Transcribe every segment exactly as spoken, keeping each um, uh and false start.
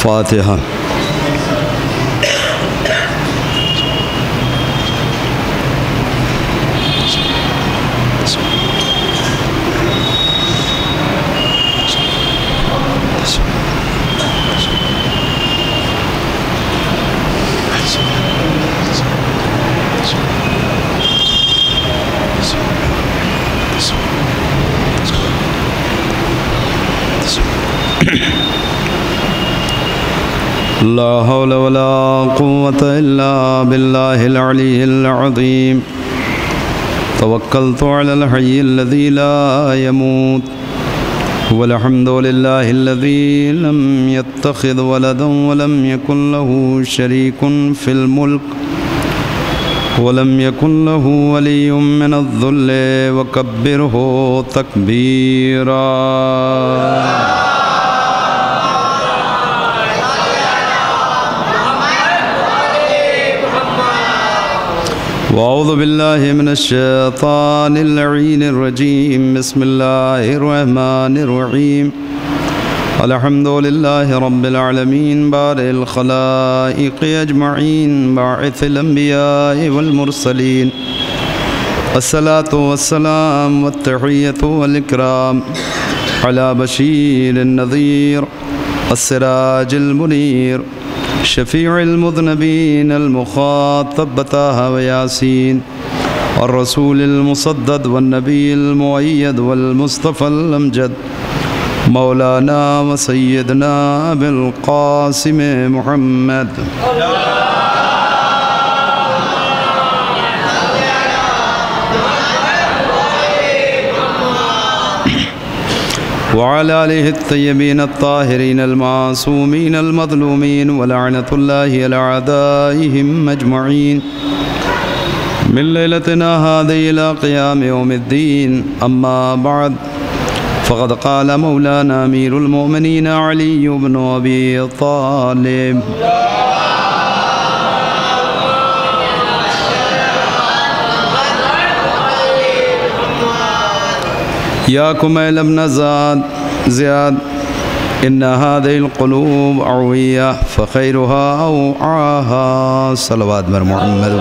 فاتحہ۔ لا حول ولا قوة إلا بالله العلي العظيم توكلت على الحي الذي لا يموت والحمد لله الذي لم يتخذ ولدا ولم يكن له شريك في الملك ولم يكن له ولي من الذل وكبره تكبيرا۔ وأعوذ بالله من الشيطان اللعين الرجيم، بسم الله الرحمن الرحيم، الحمد لله رب العالمين بارئ الخلائق أجمعين باعث الأنبياء والمرسلين، الصلاة والسلام والتحية والإكرام على بشير النذير السراج المنير شفيع المذنبين المخاطب بطه وياسين الرسول المصدد والنبي المؤيد والمصطفى الأمجد مولانا وسيدنا أبي القاسم محمد وعلى آله الطيبين الطاهرين المعصومين المظلومين ولعنة الله على أعدائهم أجمعين من ليلتنا هذه إلى قيام يوم الدين، أما بعد فقد قال مولانا أمير المؤمنين علي بن أبي طالب يا كميل ابن زاد زياد إن هذه القلوب عوية فخيرها أوعاها، صلوات بر محمد۔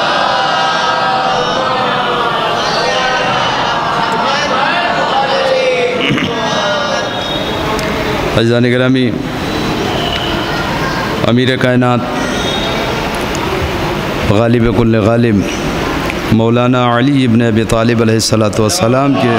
عزیزان گرامی، امیر کائنات غالب کل غالب مولانا علی ابن ابی طالب علیہ السلام کے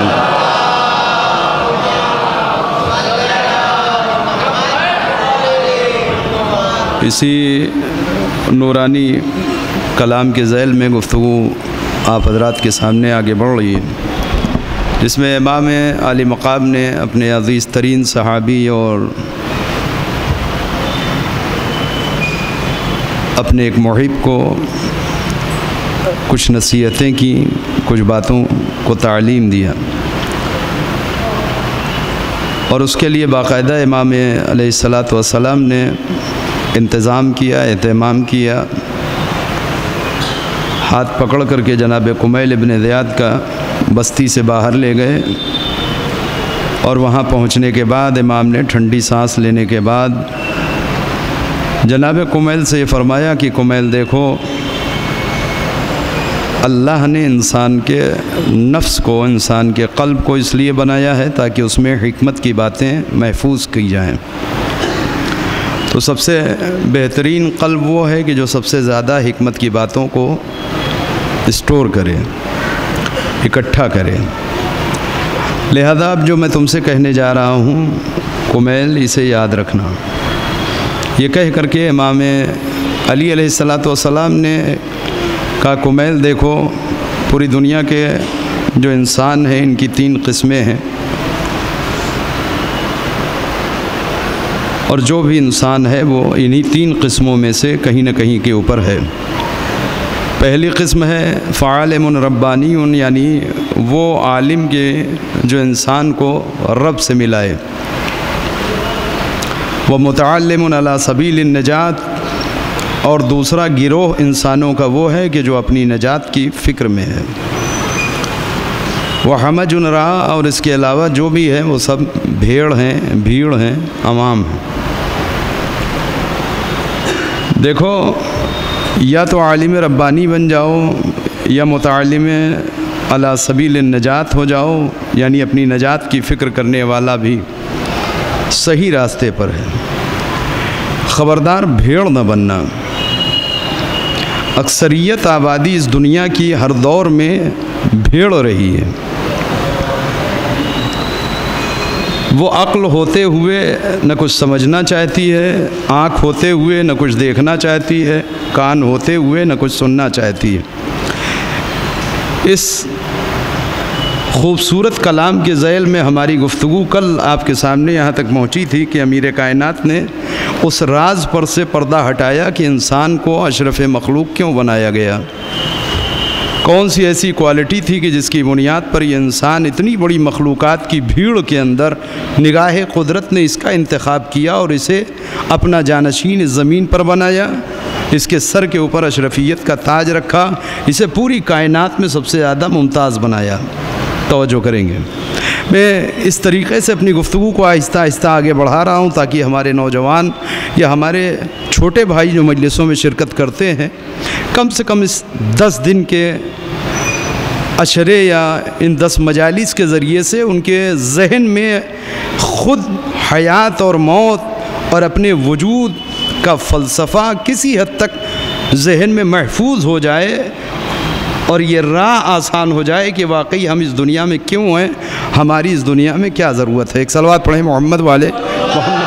اسی نورانی کلام کے ذیل میں گفتگو آپ حضرات کے سامنے آگے بڑھ رہی ہے، جس میں امام عالی مقام نے اپنے عزیز ترین صحابی اور اپنے ایک محب کو کچھ نصیحتیں کی، کچھ باتوں کو تعلیم دیا، اور اس کے لیے باقاعدہ امام علیہ السلام نے انتظام کیا، اہتمام کیا، ہاتھ پکڑ کر کے جناب کمیل ابن زیاد کا بستی سے باہر لے گئے، اور وہاں پہنچنے کے بعد امام نے ٹھنڈی سانس لینے کے بعد جناب کمیل سے یہ فرمایا کہ کمیل دیکھو، اللہ نے انسان کے نفس کو، انسان کے قلب کو اس لیے بنایا ہے تاکہ اس میں حکمت کی باتیں محفوظ کی جائیں، تو سب سے بہترین قلب وہ ہے کہ جو سب سے زیادہ حکمت کی باتوں کو اسٹور کرے، اکٹھا کرے۔ لہذا اب جو میں تم سے کہنے جا رہا ہوں کمیل، اسے یاد رکھنا۔ یہ کہہ کر کے امام علی علیہ السلام نے کہا کمیل دیکھو، پوری دنیا کے جو انسان ہیں ان کی تین قسمیں ہیں، اور جو بھی انسان ہے وہ انہی تین قسموں میں سے کہیں نہ کہیں کے اوپر ہے۔ پہلی قسم ہے فعالم ربانی، یعنی وہ عالم کے جو انسان کو رب سے ملائے، وہ متعلم علی سبیل النجات، اور دوسرا گروہ انسانوں کا وہ ہے کہ جو اپنی نجات کی فکر میں ہے، وہ حمج رہا، اور اس کے علاوہ جو بھی ہے وہ سب بھیڑ ہیں، بھیڑ ہیں، عوام ہیں۔ دیکھو، یا تو عالم ربانی بن جاؤ یا متعلم علی سبیل النجات ہو جاؤ، یعنی اپنی نجات کی فکر کرنے والا بھی صحیح راستے پر ہے۔ خبردار بھیڑ نہ بننا۔ اکثریت آبادی اس دنیا کی ہر دور میں بھیڑ رہی ہے۔ وہ عقل ہوتے ہوئے نہ کچھ سمجھنا چاہتی ہے، آنکھ ہوتے ہوئے نہ کچھ دیکھنا چاہتی ہے، کان ہوتے ہوئے نہ کچھ سننا چاہتی ہے۔ اس خوبصورت کلام کے ذیل میں ہماری گفتگو کل آپ کے سامنے یہاں تک پہنچی تھی کہ امیر کائنات نے اس راز پر سے پردہ ہٹایا کہ انسان کو اشرف مخلوق کیوں بنایا گیا، کون سی ایسی کوالٹی تھی کہ جس کی بنیاد پر یہ انسان اتنی بڑی مخلوقات کی بھیڑ کے اندر نگاہ قدرت نے اس کا انتخاب کیا اور اسے اپنا جانشین اس زمین پر بنایا، اس کے سر کے اوپر اشرفیت کا تاج رکھا، اسے پوری کائنات میں سب سے زیادہ ممتاز بنایا۔ توجہ کریں گے، میں اس طریقے سے اپنی گفتگو کو آہستہ آہستہ آگے بڑھا رہا ہوں تاکہ ہمارے نوجوان یا ہمارے چھوٹے بھائی جو مجلسوں میں شرکت کرتے ہیں کم سے کم اس دس دن کے عشرے یا ان دس مجالس کے ذریعے سے ان کے ذہن میں خود حیات اور موت اور اپنے وجود کا فلسفہ کسی حد تک ذہن میں محفوظ ہو جائے اور یہ راہ آسان ہو جائے کہ واقعی ہم اس دنیا میں کیوں ہیں، ہماری اس دنیا میں کیا ضرورت ہے۔ ایک صلوات پڑھیں محمد والے محمد۔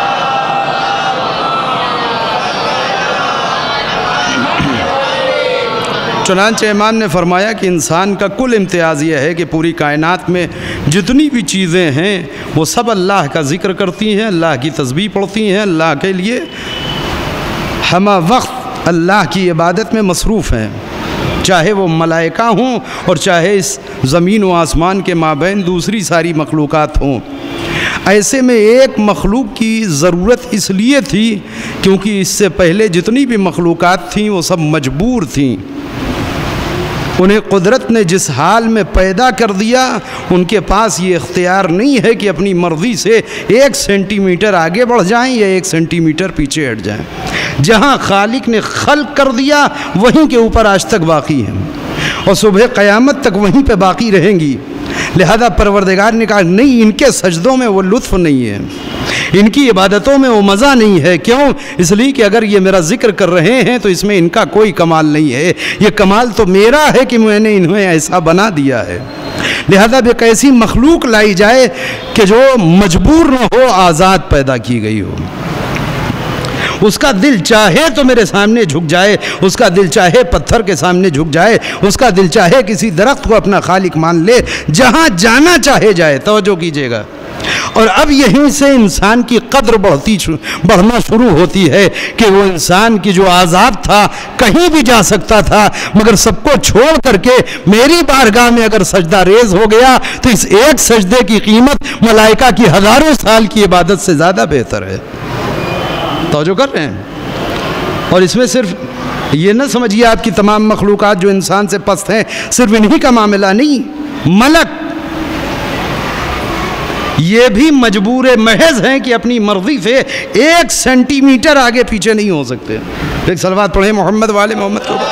چنانچہ امام نے فرمایا کہ انسان کا کل امتیاز یہ ہے کہ پوری کائنات میں جتنی بھی چیزیں ہیں وہ سب اللہ کا ذکر کرتی ہیں، اللہ کی تسبیح پڑھتی ہیں، اللہ کے لیے ہمہ وقت اللہ کی عبادت میں مصروف ہیں، چاہے وہ ملائکہ ہوں اور چاہے اس زمین و آسمان کے مابین دوسری ساری مخلوقات ہوں۔ ایسے میں ایک مخلوق کی ضرورت اس لیے تھی کیونکہ اس سے پہلے جتنی بھی مخلوقات تھیں وہ سب مجبور تھیں، انہیں قدرت نے جس حال میں پیدا کر دیا ان کے پاس یہ اختیار نہیں ہے کہ اپنی مرضی سے ایک سینٹی میٹر آگے بڑھ جائیں یا ایک سینٹی میٹر پیچھے ہٹ جائیں۔ جہاں خالق نے خلق کر دیا وہیں کے اوپر آج تک باقی ہیں اور صبح قیامت تک وہیں پہ باقی رہیں گی۔ لہذا پروردگار نے کہا نہیں، ان کے سجدوں میں وہ لطف نہیں ہے، ان کی عبادتوں میں وہ مزہ نہیں ہے۔ کیوں؟ اس لیے کہ اگر یہ میرا ذکر کر رہے ہیں تو اس میں ان کا کوئی کمال نہیں ہے، یہ کمال تو میرا ہے کہ میں نے انہیں ایسا بنا دیا ہے۔ لہذا ایک ایسی مخلوق لائی جائے کہ جو مجبور نہ ہو، آزاد پیدا کی گئی ہو، اس کا دل چاہے تو میرے سامنے جھک جائے، اس کا دل چاہے پتھر کے سامنے جھک جائے، اس کا دل چاہے کسی درخت کو اپنا خالق مان لے، جہاں جانا چاہے جائے۔ توجہ کیجئے گا، اور اب یہیں سے انسان کی قدر بڑھتی بڑھنا شروع ہوتی ہے کہ وہ انسان کی جو عذاب تھا کہیں بھی جا سکتا تھا، مگر سب کو چھوڑ کر کے میری بارگاہ میں اگر سجدہ ریز ہو گیا تو اس ایک سجدے کی قیمت ملائکہ کی ہزاروں سال کی عبادت سے زیادہ بہتر ہے۔ توجہ کر رہے ہیں؟ اور اس میں صرف یہ نہ سمجھیے آپ کی تمام مخلوقات جو انسان سے پست ہیں صرف انہی کا معاملہ نہیں، ملک یہ بھی مجبور محض ہیں کہ اپنی مرضی سے ایک سینٹی میٹر آگے پیچھے نہیں ہو سکتے۔ ایک صلوات پڑھیں محمد والے محمد کو۔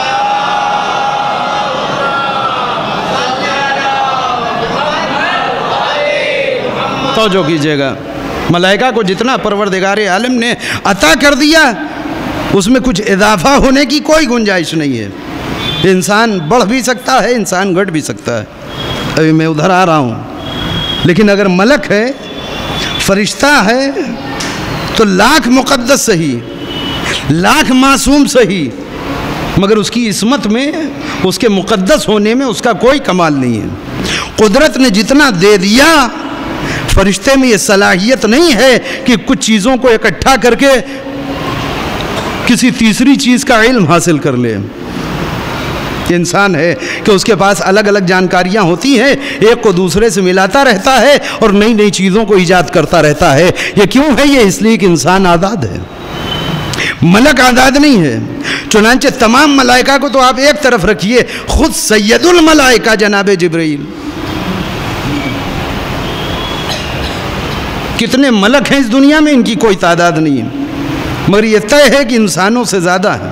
توجہ کیجئے گا، ملائکہ کو جتنا پروردگار عالم نے عطا کر دیا اس میں کچھ اضافہ ہونے کی کوئی گنجائش نہیں ہے۔ انسان بڑھ بھی سکتا ہے، انسان گھٹ بھی سکتا ہے۔ ابھی میں ادھر آ رہا ہوں، لیکن اگر ملک ہے، فرشتہ ہے، تو لاکھ مقدس صحیح، لاکھ معصوم صحیح، مگر اس کی عصمت میں، اس کے مقدس ہونے میں اس کا کوئی کمال نہیں ہے۔ قدرت نے جتنا دے دیا، فرشتے میں یہ صلاحیت نہیں ہے کہ کچھ چیزوں کو اکٹھا کر کے کسی تیسری چیز کا علم حاصل کر لے۔ انسان ہے کہ اس کے پاس الگ الگ جانکاریاں ہوتی ہیں، ایک کو دوسرے سے ملاتا رہتا ہے اور نئی نئی چیزوں کو ایجاد کرتا رہتا ہے۔ یہ کیوں ہے؟ یہ اس لیے کہ انسان آزاد ہے، ملک آزاد نہیں ہے۔ چنانچہ تمام ملائکہ کو تو آپ ایک طرف رکھیے، خود سید الملائکہ جناب جبرائیل، کتنے ملک ہیں اس دنیا میں، ان کی کوئی تعداد نہیں ہے، مگر یہ طے ہے کہ انسانوں سے زیادہ ہے.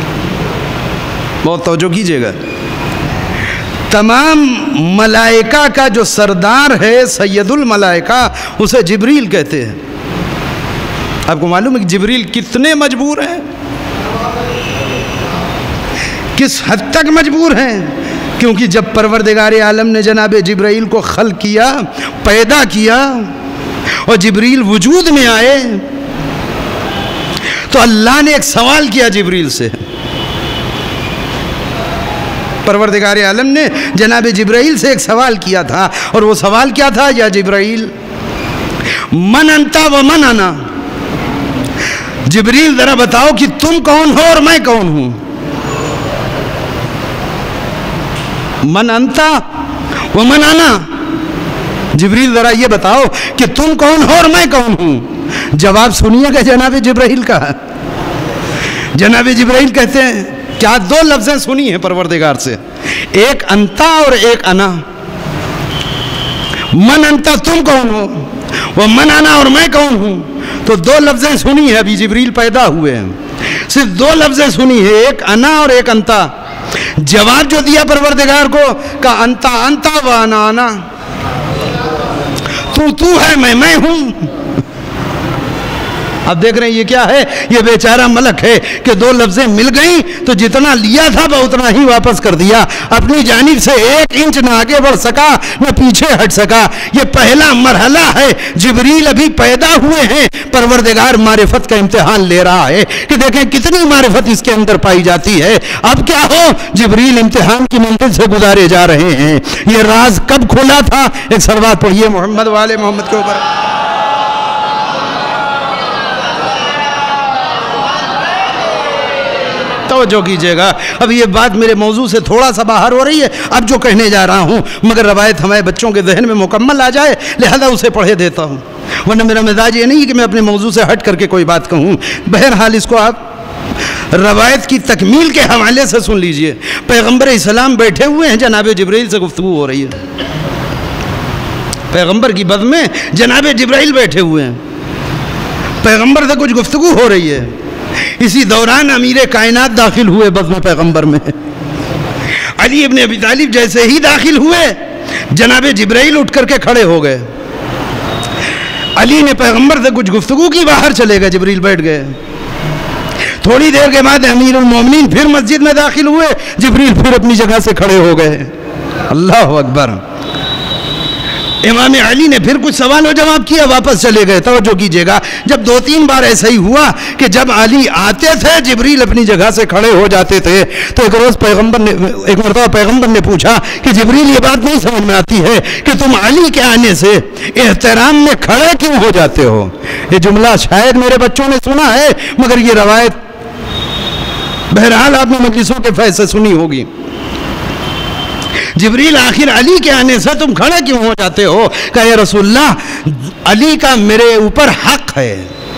بہت توجہ کیجیے گا. تمام ملائکہ کا جو سردار ہے سید الملائکہ اسے جبریل کہتے ہیں. آپ کو معلوم ہے کہ جبریل کتنے مجبور ہیں, کس حد تک مجبور ہیں؟ کیونکہ جب پروردگار عالم نے جناب جبرائیل کو خلق کیا, پیدا کیا اور جبریل وجود میں آئے تو اللہ نے ایک سوال کیا جبریل سے. پروردگار عالم نے جناب جبرائیل سے ایک سوال کیا تھا, اور وہ سوال کیا تھا؟ یا جبرائیل من انتا و من انا, جبریل ذرا بتاؤ کہ تم کون ہو اور میں کون ہوں. من انتا و من انا, جبریل ذرا یہ بتاؤ کہ تم کون ہو اور میں کون ہوں. جواب سنیے گا جناب جبرائیل کا. جناب جبرائیل کہتے ہیں, کیا دو لفظیں سنی ہیں پروردگار سے, ایک انتا اور ایک انا. من انتا تم کون ہو, وہ من انا اور میں کون ہوں. تو دو لفظیں سنی ہیں, ابھی جبریل پیدا ہوئے ہیں, صرف دو لفظیں سنی ہیں, ایک انا اور ایک انتا. جواب جو دیا پروردگار کو, کہا انتا انتا و انا انا, تو تو ہے میں میں ہوں. اب دیکھ رہے ہیں یہ کیا ہے, یہ بیچارہ ملک ہے کہ دو لفظیں مل گئیں تو جتنا لیا تھا وہ اتنا ہی واپس کر دیا, اپنی جانب سے ایک انچ نہ آگے بڑھ سکا نہ پیچھے ہٹ سکا. یہ پہلا مرحلہ ہے, جبریل ابھی پیدا ہوئے ہیں, پروردگار معرفت کا امتحان لے رہا ہے کہ دیکھیں کتنی معرفت اس کے اندر پائی جاتی ہے. اب کیا ہو, جبریل امتحان کی منزل سے گزارے جا رہے ہیں. یہ راز کب کھولا تھا؟ ایک سلوات پڑھیے محمد والے محمد کے اوپر. توجہ کیجئے گا, اب یہ بات میرے موضوع سے تھوڑا سا باہر ہو رہی ہے اب جو کہنے جا رہا ہوں, مگر روایت ہمارے بچوں کے ذہن میں مکمل آ جائے لہذا اسے پڑھے دیتا ہوں, ورنہ میرا مزاج یہ نہیں کہ میں اپنے موضوع سے ہٹ کر کے کوئی بات کہوں. بہرحال اس کو آپ روایت کی تکمیل کے حوالے سے سن لیجئے. پیغمبر اسلام بیٹھے ہوئے ہیں, جناب جبرائیل سے گفتگو ہو رہی ہے. پیغمبر کی بد میں جناب جبرائیل بیٹھے ہوئے ہیں, پیغمبر سے کچھ گفتگو ہو رہی ہے. اسی دوران امیر کائنات داخل ہوئے بزم پیغمبر میں. علی ابن ابی طالب جیسے ہی داخل ہوئے جناب جبرائیل اٹھ کر کے کھڑے ہو گئے. علی نے پیغمبر سے کچھ گفتگو کی, باہر چلے گئے, جبرائیل بیٹھ گئے. تھوڑی دیر کے بعد امیر المومنین پھر مسجد میں داخل ہوئے, جبرائیل پھر اپنی جگہ سے کھڑے ہو گئے. اللہ اکبر. امام علی نے پھر کچھ سوال و جواب کیا, واپس چلے گئے. توجہ کیجئے گا, جب دو تین بار ایسا ہی ہوا کہ جب علی آتے تھے جبریل اپنی جگہ سے کھڑے ہو جاتے تھے, تو ایک روز پیغمبر نے ایک مرتبہ پیغمبر نے پوچھا کہ جبریل یہ بات نہیں سمجھ میں آتی ہے کہ تم علی کے آنے سے احترام میں کھڑے کیوں ہو جاتے ہو. یہ جملہ شاید میرے بچوں نے سنا ہے, مگر یہ روایت بہرحال آپ نے مجلسوں کے فیصلے سنی ہوگی. جبریل آخر علی کے آنے سے تم کھڑے کیوں ہو جاتے ہو؟ کہا یا رسول اللہ, علی کا میرے اوپر حق ہے.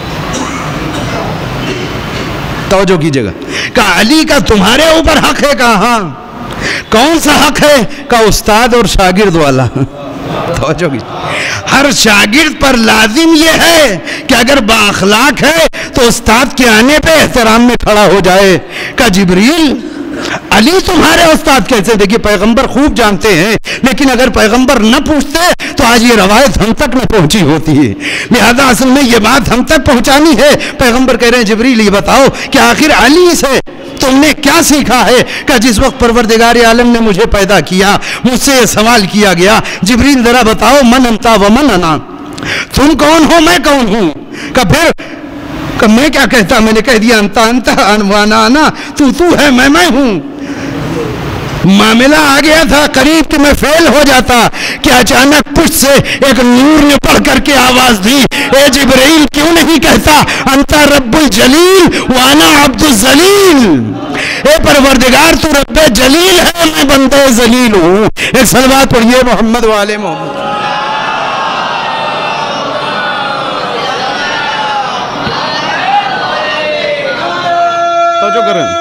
توجہ کیجئے گا, کہا علی کا تمہارے اوپر حق ہے؟ کہا ہاں. کون سا حق ہے؟ کہا استاد اور شاگرد والا. توجہ کیجئے, ہر شاگرد پر لازم یہ ہے کہ اگر با اخلاق ہے تو استاد کے آنے پہ احترام میں کھڑا ہو جائے. کہا جبریل علی تمہارے استاد کیسے؟ دیکھیے پیغمبر خوب جانتے ہیں, لیکن اگر پیغمبر نہ پوچھتے تو آج یہ روایت ہم تک نہ پہنچی ہوتی ہے. لہذا اصل میں یہ بات ہم تک پہنچانی ہے. پیغمبر کہہ رہے ہیں جبریل یہ بتاؤ کہ آخر علی سے تم نے کیا سیکھا ہے؟ کہ جس وقت پروردگار عالم نے مجھے پیدا کیا مجھ سے یہ سوال کیا گیا, جبریل ذرا بتاؤ من انتا و من انا, تم کون ہو میں کون ہوں. کہ پھر کہ میں کیا کہتا, میں نے کہہ دیا انتا انتا وانا انا, تو تو ہے میں میں ہوں. معاملہ آ گیا تھا قریب کہ میں فیل ہو جاتا کہ اچانک پشت سے ایک نور نے پڑھ کر کے آواز دی, اے جبرائیل کیوں نہیں کہتا انتا رب الجلیل وانا عبد الذلیل. اے پروردگار تو رب جلیل ہے, میں بندہ ذلیل ہوں. ایک صلوات پڑھیے محمد والے محمد. توجہ کریں.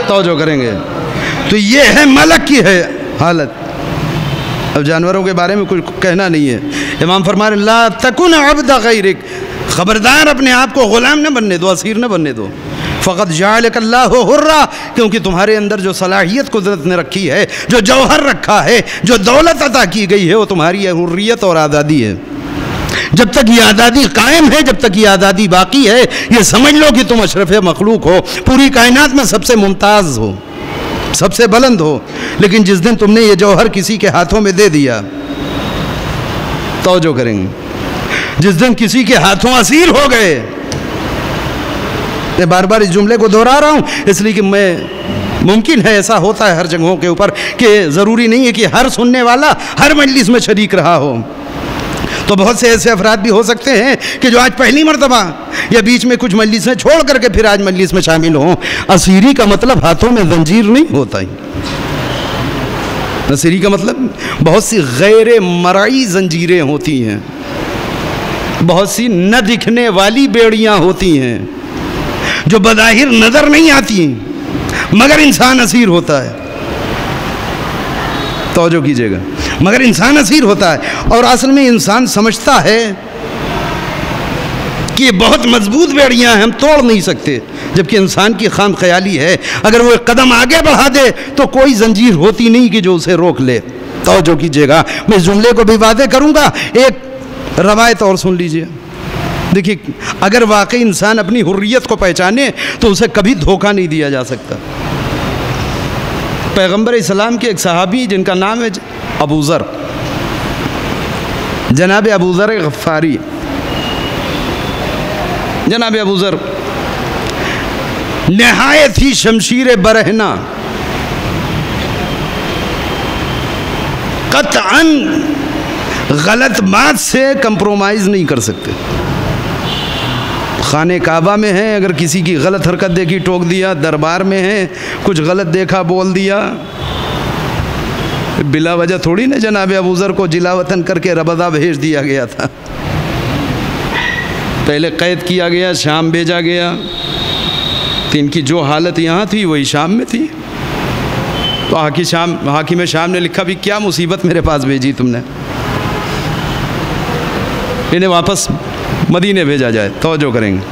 توجہ کریں گے تو یہ ہے ملک کی ہے حالت. اب جانوروں کے بارے میں کچھ کہنا نہیں ہے. امام فرما رہے لا تکن عبد غیرک، خبردار اپنے آپ کو غلام نہ بننے دو، اسیر نہ بننے دو. فقط جعلک اللہ حرا، کیونکہ تمہارے اندر جو صلاحیت قدرت نے رکھی ہے، جو جوہر رکھا ہے، جو دولت عطا کی گئی ہے، وہ تمہاری حریت اور آزادی ہے. جب تک یہ آزادی قائم ہے، جب تک یہ آزادی باقی ہے، یہ سمجھ لو کہ تم اشرف مخلوق ہو، پوری کائنات میں سب سے ممتاز ہو، سب سے بلند ہو. لیکن جس دن تم نے یہ جوہر کسی کے ہاتھوں میں دے دیا، توجہ کریں گے، جس دن کسی کے ہاتھوں اسیر ہو گئے. میں بار بار اس جملے کو دہرا رہا ہوں اس لیے کہ میں ممکن ہے ایسا ہوتا ہے ہر جگہوں کے اوپر کہ ضروری نہیں ہے کہ ہر سننے والا ہر مجلس میں شریک رہا ہو. تو بہت سے ایسے افراد بھی ہو سکتے ہیں کہ جو آج پہلی مرتبہ یا بیچ میں کچھ مجلسیں چھوڑ کر کے پھر آج مجلس میں شامل ہوں. اسیری کا مطلب ہاتھوں میں زنجیر نہیں ہوتا ہی. اسیری کا مطلب بہت سی غیر مرئی زنجیریں ہوتی ہیں، بہت سی نہ دکھنے والی بیڑیاں ہوتی ہیں جو بظاہر نظر نہیں آتی مگر انسان اسیر ہوتا ہے. توجہ کیجئے گا، مگر انسان اسیر ہوتا ہے. اور اصل میں انسان سمجھتا ہے کہ یہ بہت مضبوط بیڑیاں ہیں، ہم توڑ نہیں سکتے، جبکہ انسان کی خام خیالی ہے اگر وہ ایک قدم آگے بڑھا دے تو کوئی زنجیر ہوتی نہیں کہ جو اسے روک لے. توجہ کیجئے گا، میں اس جملے کو بھی واضح کروں گا. ایک روایت اور سن لیجئے. دیکھیے، اگر واقعی انسان اپنی حریت کو پہچانے تو اسے کبھی دھوکہ نہیں دیا جا سکتا. پیغمبر اسلام کے ایک صحابی جن کا نام ہے ابو ذر، جناب ابو ذر غفاری، جناب ابو ذر نہایت ہی شمشیر برہنہ، قطعاً غلط بات سے کمپرومائز نہیں کر سکتے. خانہ کعبہ میں ہیں، اگر کسی کی غلط حرکت دیکھی ٹوک دیا. دربار میں ہیں، کچھ غلط دیکھا بول دیا. بلا وجہ تھوڑی نا جناب ابو ذر کو جلا وطن کر کے ربضہ بھیج دیا گیا تھا. پہلے قید کیا گیا، شام بھیجا گیا. تو ان کی جو حالت یہاں تھی وہی شام میں تھی. تو حاکم شام حاکم شام نے لکھا بھی کیا مصیبت میرے پاس بھیجی تم نے، انہیں واپس مدینے بھیجا جائے. توجہ کریں گے،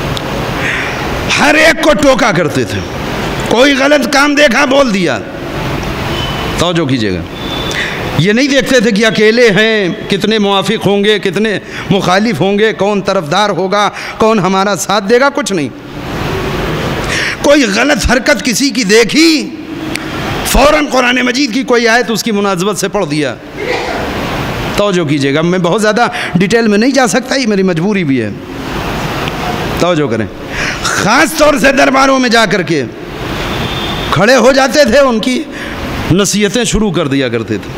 ہر ایک کو ٹوکا کرتے تھے، کوئی غلط کام دیکھا بول دیا. توجہ کیجئے گا، یہ نہیں دیکھتے تھے کہ اکیلے ہیں، کتنے موافق ہوں گے، کتنے مخالف ہوں گے، کون طرفدار ہوگا، کون ہمارا ساتھ دے گا، کچھ نہیں. کوئی غلط حرکت کسی کی دیکھی، فوراً قرآن مجید کی کوئی آیت اس کی مناسبت سے پڑھ دیا. توجہ کیجئے گا، میں بہت زیادہ ڈیٹیل میں نہیں جا سکتا، یہ میری مجبوری بھی ہے. توجہ کریں، خاص طور سے درباروں میں جا کر کے کھڑے ہو جاتے تھے، ان کی نصیحتیں شروع کر دیا کرتے تھے.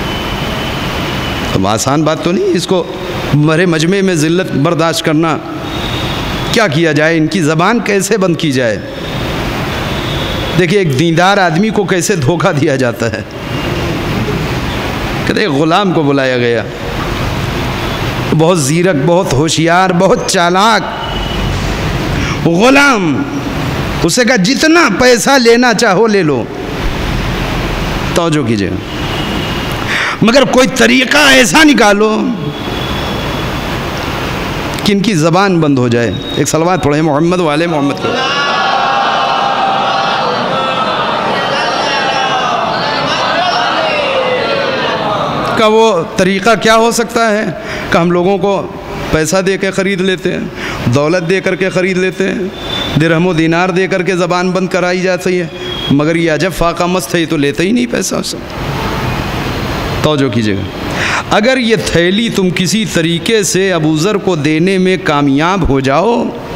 اب آسان بات تو نہیں اس کو مرے مجمع میں ذلت برداشت کرنا. کیا کیا جائے، ان کی زبان کیسے بند کی جائے. دیکھیں ایک دیندار آدمی کو کیسے دھوکہ دیا جاتا ہے. کہتے ایک غلام کو بلایا گیا، بہت زیرک، بہت ہوشیار، بہت چالاک غلام. اسے کہا جتنا پیسہ لینا چاہو لے لو. توجہ کیجئے، مگر کوئی طریقہ ایسا نکالو کہ ان کی زبان بند ہو جائے. ایک صلوات پڑھیں محمد والے محمد کو. کا وہ طریقہ کیا ہو سکتا ہے کہ ہم لوگوں کو پیسہ دے کے خرید لیتے ہیں، دولت دے کر کے خرید لیتے ہیں، درہم و دینار دے کر کے زبان بند کرائی جاتی ہے. مگر یہ عجب فاقہ مست ہے، یہ تو لیتا ہی نہیں پیسہ اس سے. توجہ کیجئے گا، اگر یہ تھیلی تم کسی طریقے سے ابو ذر کو دینے میں کامیاب ہو جاؤ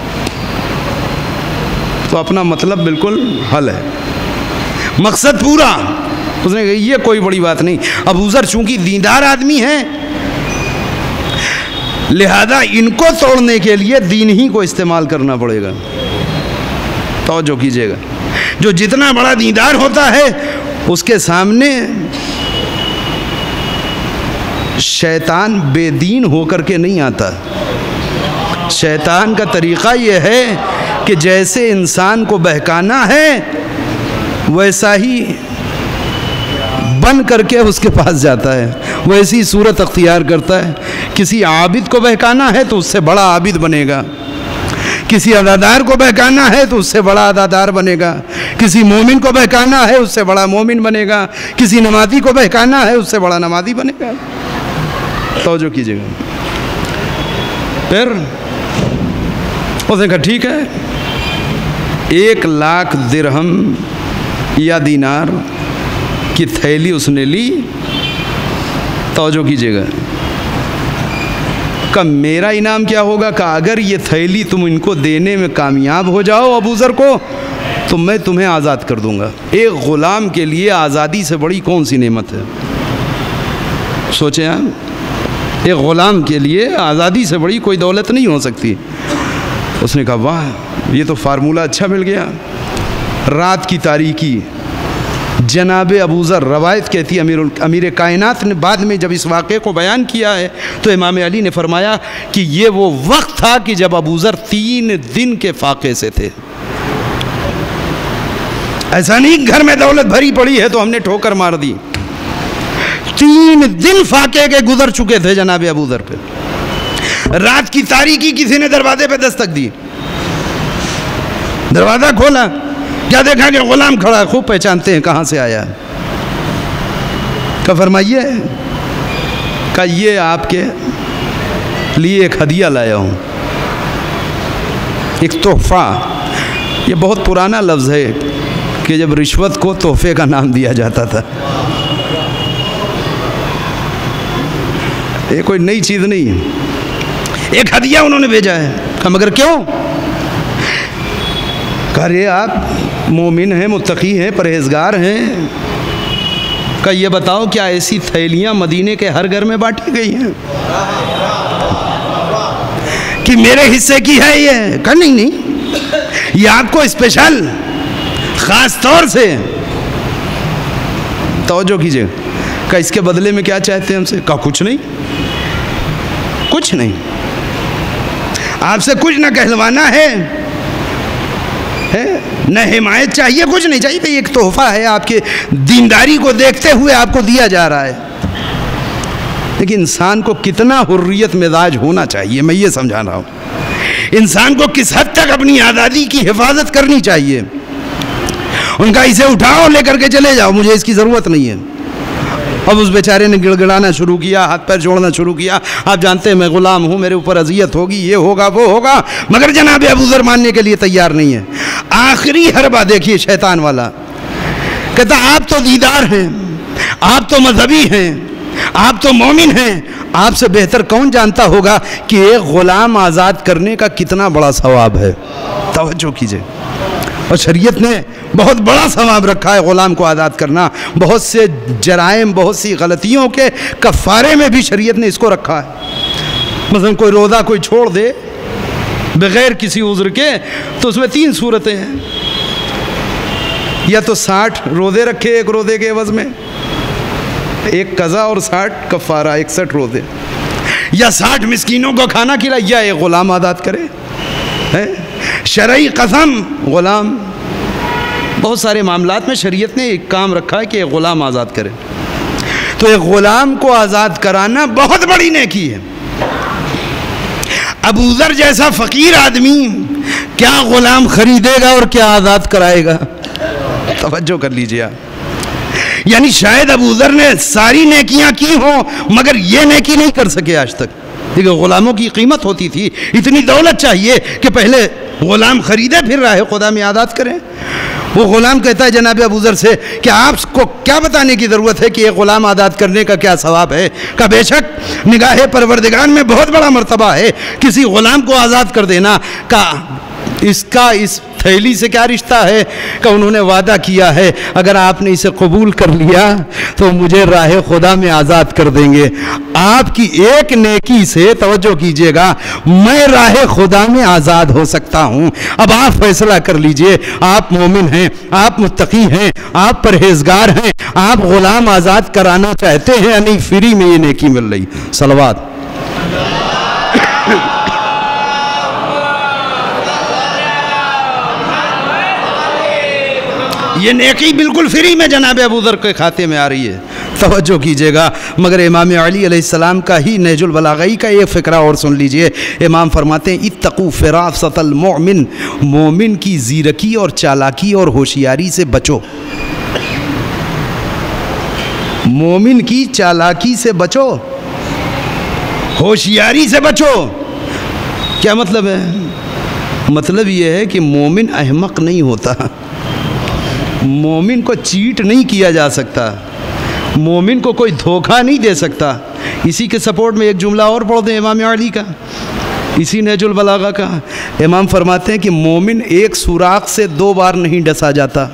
تو اپنا مطلب بالکل حل ہے، مقصد پورا. اس نے کہا یہ کوئی بڑی بات نہیں. ابو ذر چونکہ دیندار آدمی ہیں، لہذا ان کو توڑنے کے لیے دین ہی کو استعمال کرنا پڑے گا. توجہ کیجئے گا، جو جتنا بڑا دیندار ہوتا ہے اس کے سامنے شیطان بے دین ہو کر کے نہیں آتا. شیطان کا طریقہ یہ ہے کہ جیسے انسان کو بہکانا ہے ویسا ہی بن کر کے اس کے پاس جاتا ہے، ویسی صورت اختیار کرتا ہے۔ کسی عابد کو بہکانا ہے تو اس سے بڑا عابد بنے گا، کسی عزادار کو بہکانا ہے تو اس سے بڑا عزادار بنے گا، کسی مومن کو بہکانا ہے اس سے بڑا مومن بنے گا، کسی نمازی کو بہکانا ہے اس سے بڑا نمازی بنے گا۔ توجہ کیجئے گا۔ پھر اس نے کہا ٹھیک ہے، ایک لاکھ درہم یا دینار کی تھیلی اس نے لی۔ توجہ کیجئے گا، کہ میرا انعام کیا ہوگا؟ کہ اگر یہ تھیلی تم ان کو دینے میں کامیاب ہو جاؤ ابو ذر کو تو میں تمہیں آزاد کر دوں گا۔ ایک غلام کے لیے آزادی سے بڑی کون سی نعمت ہے؟ سوچیں آپ، ایک غلام کے لیے آزادی سے بڑی کوئی دولت نہیں ہو سکتی۔ اس نے کہا واہ، یہ تو فارمولہ اچھا مل گیا۔ رات کی تاریکی، جناب ابو ذر، روایت کہتی ہے امیر امیر کائنات نے بعد میں جب اس واقعے کو بیان کیا ہے تو امام علی نے فرمایا کہ یہ وہ وقت تھا کہ جب ابو ذر تین دن کے فاقے سے تھے۔ ایسا نہیں گھر میں دولت بھری پڑی ہے تو ہم نے ٹھوکر مار دی، تین دن فاقے کے گزر چکے تھے جناب ابو ذر پہ۔ رات کی تاریکی، کسی نے دروازے پہ دستک دی، دروازہ کھولا، کیا دیکھا کہ غلام کھڑا ہے، خوب پہچانتے ہیں کہاں سے آیا ہے۔ کہ فرمائیے، کہ یہ آپ کے لیے ایک ہدیہ لایا ہوں، ایک تحفہ۔ یہ بہت پرانا لفظ ہے کہ جب رشوت کو تحفے کا نام دیا جاتا تھا، یہ کوئی نئی چیز نہیں ہے۔ ایک ہدیہ انہوں نے بھیجا ہے۔ کہ مگر کیوں؟ کہا رہے آپ مومن ہیں، متقی ہیں، پرہیزگار ہیں، کہ یہ بتاؤ کیا ایسی تھیلیاں مدینے کے ہر گھر میں بانٹی گئی ہیں کہ میرے حصے کی ہے یہ؟ کہا نہیں نہیں، یہ آپ کو اسپیشل خاص طور سے۔ توجہ کیجئے، کہ اس کے بدلے میں کیا چاہتے ہیں ہم سے؟ کہا کچھ نہیں، کچھ نہیں، آپ سے کچھ نہ کہلوانا ہے، نہ حمایت چاہیے، کچھ نہیں چاہیے، ایک تحفہ ہے، آپ کے دینداری کو دیکھتے ہوئے آپ کو دیا جا رہا ہے۔ لیکن انسان کو کتنا حریت مزاج ہونا چاہیے، میں یہ سمجھا رہا ہوں۔ انسان کو کس حد تک اپنی آزادی کی حفاظت کرنی چاہیے۔ ان کا اسے اٹھاؤ، لے کر کے چلے جاؤ، مجھے اس کی ضرورت نہیں ہے۔ اب اس بیچارے نے گڑ گڑانا شروع کیا، ہاتھ پیر جوڑنا شروع کیا، آپ جانتے ہیں میں غلام ہوں، میرے اوپر اذیت ہوگی، یہ ہوگا وہ ہوگا، مگر جناب ابو ذر ماننے کے لیے تیار نہیں ہے۔ آخری حربہ دیکھیے شیطان والا، کہتا آپ تو دیدار ہیں، آپ تو مذہبی ہیں، آپ تو مومن ہیں، آپ سے بہتر کون جانتا ہوگا کہ ایک غلام آزاد کرنے کا کتنا بڑا ثواب ہے۔ توجہ کیجئے، اور شریعت نے بہت بڑا ثواب رکھا ہے غلام کو آزاد کرنا۔ بہت سے جرائم، بہت سی غلطیوں کے کفارے میں بھی شریعت نے اس کو رکھا ہے۔ مثلا کوئی روزہ کوئی چھوڑ دے بغیر کسی عذر کے تو اس میں تین صورتیں ہیں، یا تو ساٹھ روزے رکھے ایک روزے کے عوض میں، ایک قضا اور ساٹھ کفارہ، اکسٹھ روزے، یا ساٹھ مسکینوں کو کھانا کھلائے، یا ایک غلام آزاد کرے۔ شرعی قسم غلام، بہت سارے معاملات میں شریعت نے ایک کام رکھا ہے کہ ایک غلام آزاد کرے۔ تو ایک غلام کو آزاد کرانا بہت بڑی نیکی ہے۔ ابو ذر جیسا فقیر آدمی کیا غلام خریدے گا اور کیا آزاد کرائے گا؟ توجہ کر لیجیے آپ، یعنی شاید ابو ذر نے ساری نیکیاں کی ہوں مگر یہ نیکی نہیں کر سکے آج تک۔ دیکھیں غلاموں کی قیمت ہوتی تھی، اتنی دولت چاہیے کہ پہلے غلام خریدے پھر راہ خدا میں آزاد کریں۔ وہ غلام کہتا ہے جناب ابو ذر سے کہ آپ کو کیا بتانے کی ضرورت ہے کہ ایک غلام آزاد کرنے کا کیا ثواب ہے؟ کہ بے شک نگاہ پروردگار میں بہت بڑا مرتبہ ہے کسی غلام کو آزاد کر دینا۔ کہ اس کا اس تھیلی سے کیا رشتہ ہے؟ کہ انہوں نے وعدہ کیا ہے اگر آپ نے اسے قبول کر لیا تو مجھے راہ خدا میں آزاد کر دیں گے۔ آپ کی ایک نیکی سے، توجہ کیجئے گا، میں راہ خدا میں آزاد ہو سکتا ہوں۔ اب آپ فیصلہ کر لیجئے، آپ مومن ہیں، آپ متقی ہیں، آپ پرہیزگار ہیں، آپ غلام آزاد کرانا چاہتے ہیں یا نہیں؟ فری میں یہ نیکی مل رہی۔ صلوات۔ یہ نیکی بالکل فری میں جناب ابو ذر کے کھاتے میں آ رہی ہے. توجہ کیجئے گا. مگر امام علی علیہ السلام کا ہی نہج البلاغہ کا ایک فقرہ اور سن لیجئے. امام فرماتے ہیں اتقوا فراست المؤمن، مومن کی زیرکی اور چالاکی اور ہوشیاری سے بچو. مومن کی چالاکی سے بچو، ہوشیاری سے بچو. کیا مطلب ہے؟ مطلب یہ ہے کہ مومن احمق نہیں ہوتا، مومن کو چیٹ نہیں کیا جا سکتا، مومن کو کوئی دھوکہ نہیں دے سکتا. اسی کے سپورٹ میں ایک جملہ اور پڑھ دیں امام علی کا، اسی نہج البلاغہ کا. امام فرماتے ہیں کہ مومن ایک سوراخ سے دو بار نہیں ڈسا جاتا.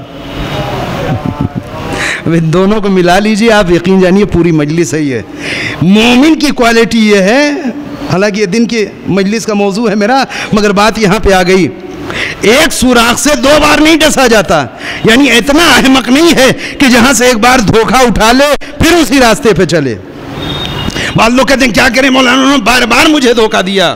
دونوں کو ملا لیجئے آپ، یقین جانیے پوری مجلس ہے یہ. مومن کی کوالٹی یہ ہے، حالانکہ یہ دن کی مجلس کا موضوع ہے میرا، مگر بات یہاں پہ آ گئی. ایک سوراخ سے دو بار نہیں ڈسا جاتا، یعنی اتنا احمق نہیں ہے کہ جہاں سے ایک بار دھوکہ اٹھا لے پھر اسی راستے پہ چلے. بعض لوگ کہتے ہیں کیا کریں مولانا، انہوں نے بار بار مجھے دھوکہ دیا.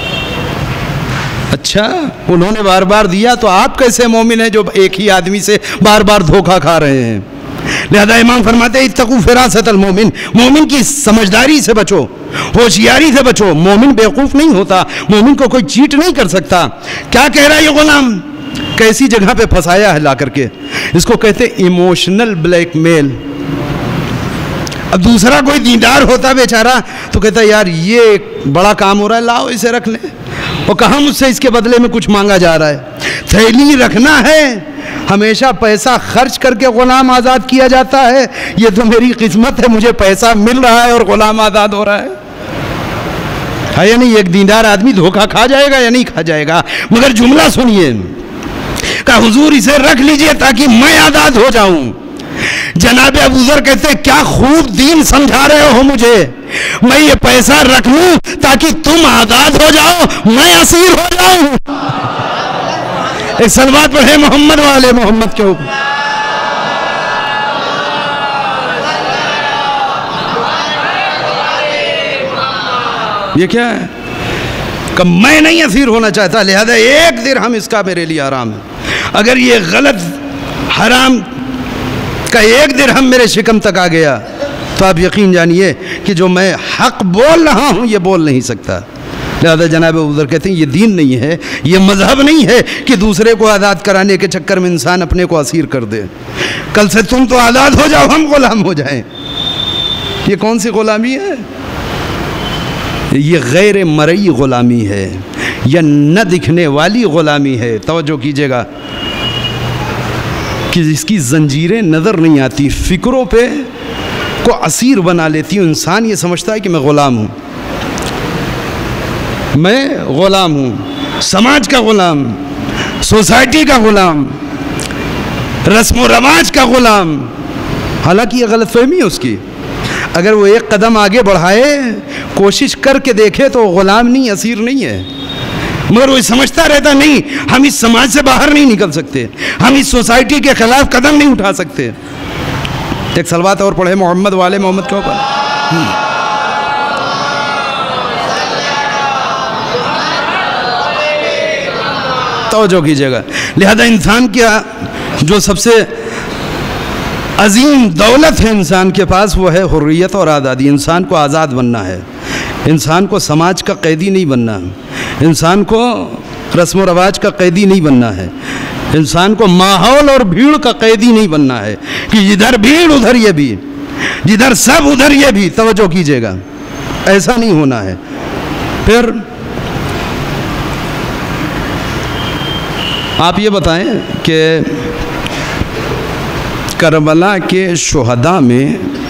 اچھا انہوں نے بار بار دیا تو آپ کیسے مومن ہیں جو ایک ہی آدمی سے بار بار دھوکہ کھا رہے ہیں؟ لہذا امام فرماتے ہیں اتقوا فراست المومن، مومن کی سمجھداری سے بچو، ہوشیاری سے بچو. مومن بیوقوف نہیں ہوتا، مومن کو کوئی چیٹ نہیں کر سکتا. کیا کہہ رہا ہے یہ غلام؟ کیسی جگہ پہ پھنسایا ہے لا کر کے. اس کو کہتے ہیں ایموشنل بلیک میل. اب دوسرا کوئی دیندار ہوتا بیچارہ تو کہتا ہے یار یہ بڑا کام ہو رہا ہے، لاؤ اسے رکھ لیں. اور کہاں مجھ سے اس کے بدلے میں کچھ مانگا جا رہا ہے؟ تھیلی رکھنا ہے، ہمیشہ پیسہ خرچ کر کے غلام آزاد کیا جاتا ہے. یہ تو میری قسمت ہے، مجھے پیسہ مل رہا ہے اور غلام آزاد ہو رہا ہے. ہے یا نہیں؟ ایک دیندار آدمی دھوکہ کھا جائے گا یا نہیں کھا جائے گا؟ مگر جملہ سنیے کہ حضور اسے رکھ لیجئے تاکہ میں آزاد ہو جاؤں. جناب ابو ذر کہتے ہیں کیا خوب دین سمجھا رہے ہو مجھے، میں یہ پیسہ رکھ لوں تاکہ تم آزاد ہو جاؤ، میں اسیر ہو جاؤں. ایک صلوات پڑھے محمد والے محمد کے اوپر. یہ کیا ہے کہ میں نہیں اسیر ہونا چاہتا، لہذا ایک درہم اس کا میرے لیے حرام ہے. اگر یہ غلط حرام کا ایک درہم میرے شکم تک آ گیا تو آپ یقین جانیے کہ جو میں حق بول رہا ہوں یہ بول نہیں سکتا. لہذا جناب ابو ذر کہتے ہیں یہ دین نہیں ہے، یہ مذہب نہیں ہے کہ دوسرے کو آزاد کرانے کے چکر میں انسان اپنے کو اسیر کر دے. کل سے تم تو آزاد ہو جاؤ، ہم غلام ہو جائیں. یہ کون سی غلامی ہے؟ یہ غیر مرئی غلامی ہے، یہ نہ دکھنے والی غلامی ہے. توجہ کیجئے گا کہ اس کی زنجیریں نظر نہیں آتی، فکروں پہ کو اسیر بنا لیتی ہوں. انسان یہ سمجھتا ہے کہ میں غلام ہوں، میں غلام ہوں، سماج کا غلام، سوسائٹی کا غلام، رسم و رواج کا غلام. حالانکہ یہ غلط فہمی ہے اس کی. اگر وہ ایک قدم آگے بڑھائے، کوشش کر کے دیکھے تو غلام نہیں، اسیر نہیں ہے. مگر وہ سمجھتا رہتا نہیں ہم اس سماج سے باہر نہیں نکل سکتے، ہم اس سوسائٹی کے خلاف قدم نہیں اٹھا سکتے. ایک صلوات اور پڑھے محمد والے محمد کے اوپر. توجہ کیجئے گا. لہذا انسان کیا جو سب سے عظیم دولت ہے انسان کے پاس وہ ہے حریت اور آزادی. انسان کو آزاد بننا ہے، انسان کو سماج کا قیدی نہیں بننا، انسان کو رسم و رواج کا قیدی نہیں بننا ہے، انسان کو ماحول اور بھیڑ کا قیدی نہیں بننا ہے کہ جدھر بھیڑ ادھر یہ بھی، جدھر سب ادھر یہ بھی. توجہ کیجئے گا، ایسا نہیں ہونا ہے. پھر آپ یہ بتائیں کہ کربلا کے شہداء میں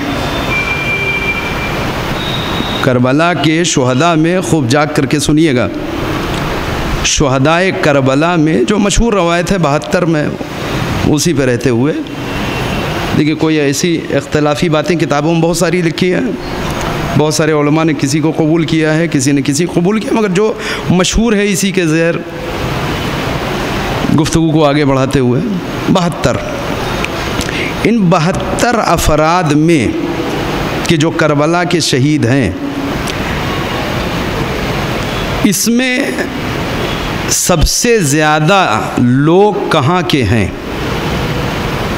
کربلا کے شہداء میں خوب جاگ کر کے سنیے گا. شہدائے کربلا میں جو مشہور روایت ہے بہتر میں اسی پہ رہتے ہوئے، دیکھیے کوئی ایسی اختلافی باتیں کتابوں میں بہت ساری لکھی ہیں، بہت سارے علماء نے کسی کو قبول کیا ہے، کسی نے کسی کو قبول کیا، مگر جو مشہور ہے اسی کے زیر گفتگو کو آگے بڑھاتے ہوئے بہتر. ان بہتر افراد میں کہ جو کربلا کے شہید ہیں، اس میں سب سے زیادہ لوگ کہاں کے ہیں؟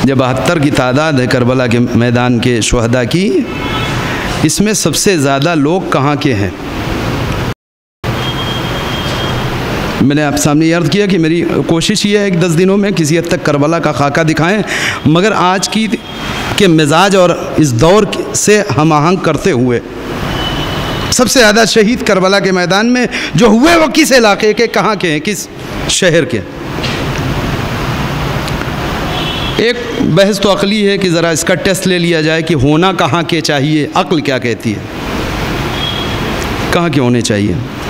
جب بہتر کی تعداد ہے کربلا کے میدان کے شہداء کی، اس میں سب سے زیادہ لوگ کہاں کے ہیں؟ میں نے آپ سامنے عرض کیا کہ میری کوشش یہ ہے کہ دس دنوں میں کسی حد تک کربلا کا خاکہ دکھائیں، مگر آج کی کے مزاج اور اس دور سے ہم آہنگ کرتے ہوئے سب سے زیادہ شہید کربلا کے میدان میں جو ہوئے وہ کس علاقے کے، کہاں کے ہیں، کس شہر کے؟ ایک بحث تو عقلی ہے کہ ذرا اس کا ٹیسٹ لے لیا جائے کہ ہونا کہاں کے چاہیے، عقل کیا کہتی ہے، کہاں کے ہونے چاہیے؟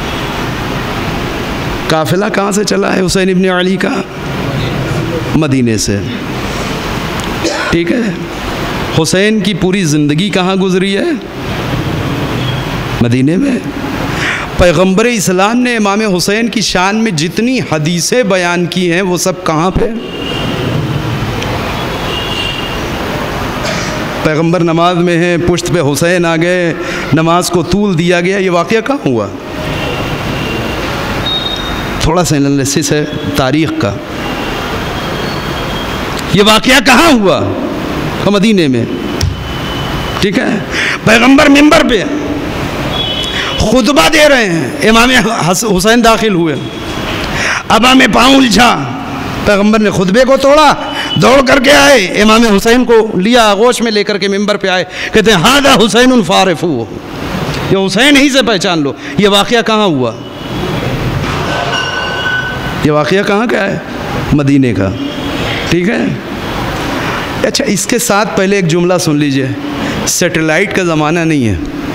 قافلہ کہاں سے چلا ہے حسین ابن علی کا؟ مدینے سے، ٹھیک ہے۔ حسین کی پوری زندگی کہاں گزری ہے؟ مدینے میں۔ پیغمبر اسلام نے امام حسین کی شان میں جتنی حدیثیں بیان کی ہیں وہ سب کہاں پہ؟ پیغمبر نماز میں ہیں، پشت پہ حسین آ گئے، نماز کو طول دیا گیا، یہ واقعہ کہاں ہوا؟ تھوڑا سا انالیسس ہے تاریخ کا، یہ واقعہ کہاں ہوا؟ مدینے میں، ٹھیک ہے۔ پیغمبر منبر پہ خطبہ دے رہے ہیں، امام حسین داخل ہوئے، ابا میں پاؤں الجھا، پیغمبر نے خطبے کو توڑا، دوڑ کر کے آئے، امام حسین کو لیا آغوش میں لے کر کے منبر پہ آئے، کہتے ہیں ہذا حسین فارفو، یہ حسین ہی سے پہچان لو۔ یہ واقعہ کہاں ہوا؟ یہ واقعہ کہاں کا ہے؟ مدینے کا، ٹھیک ہے۔ اچھا، اس کے ساتھ پہلے ایک جملہ سن لیجئے، سیٹلائٹ کا زمانہ نہیں ہے،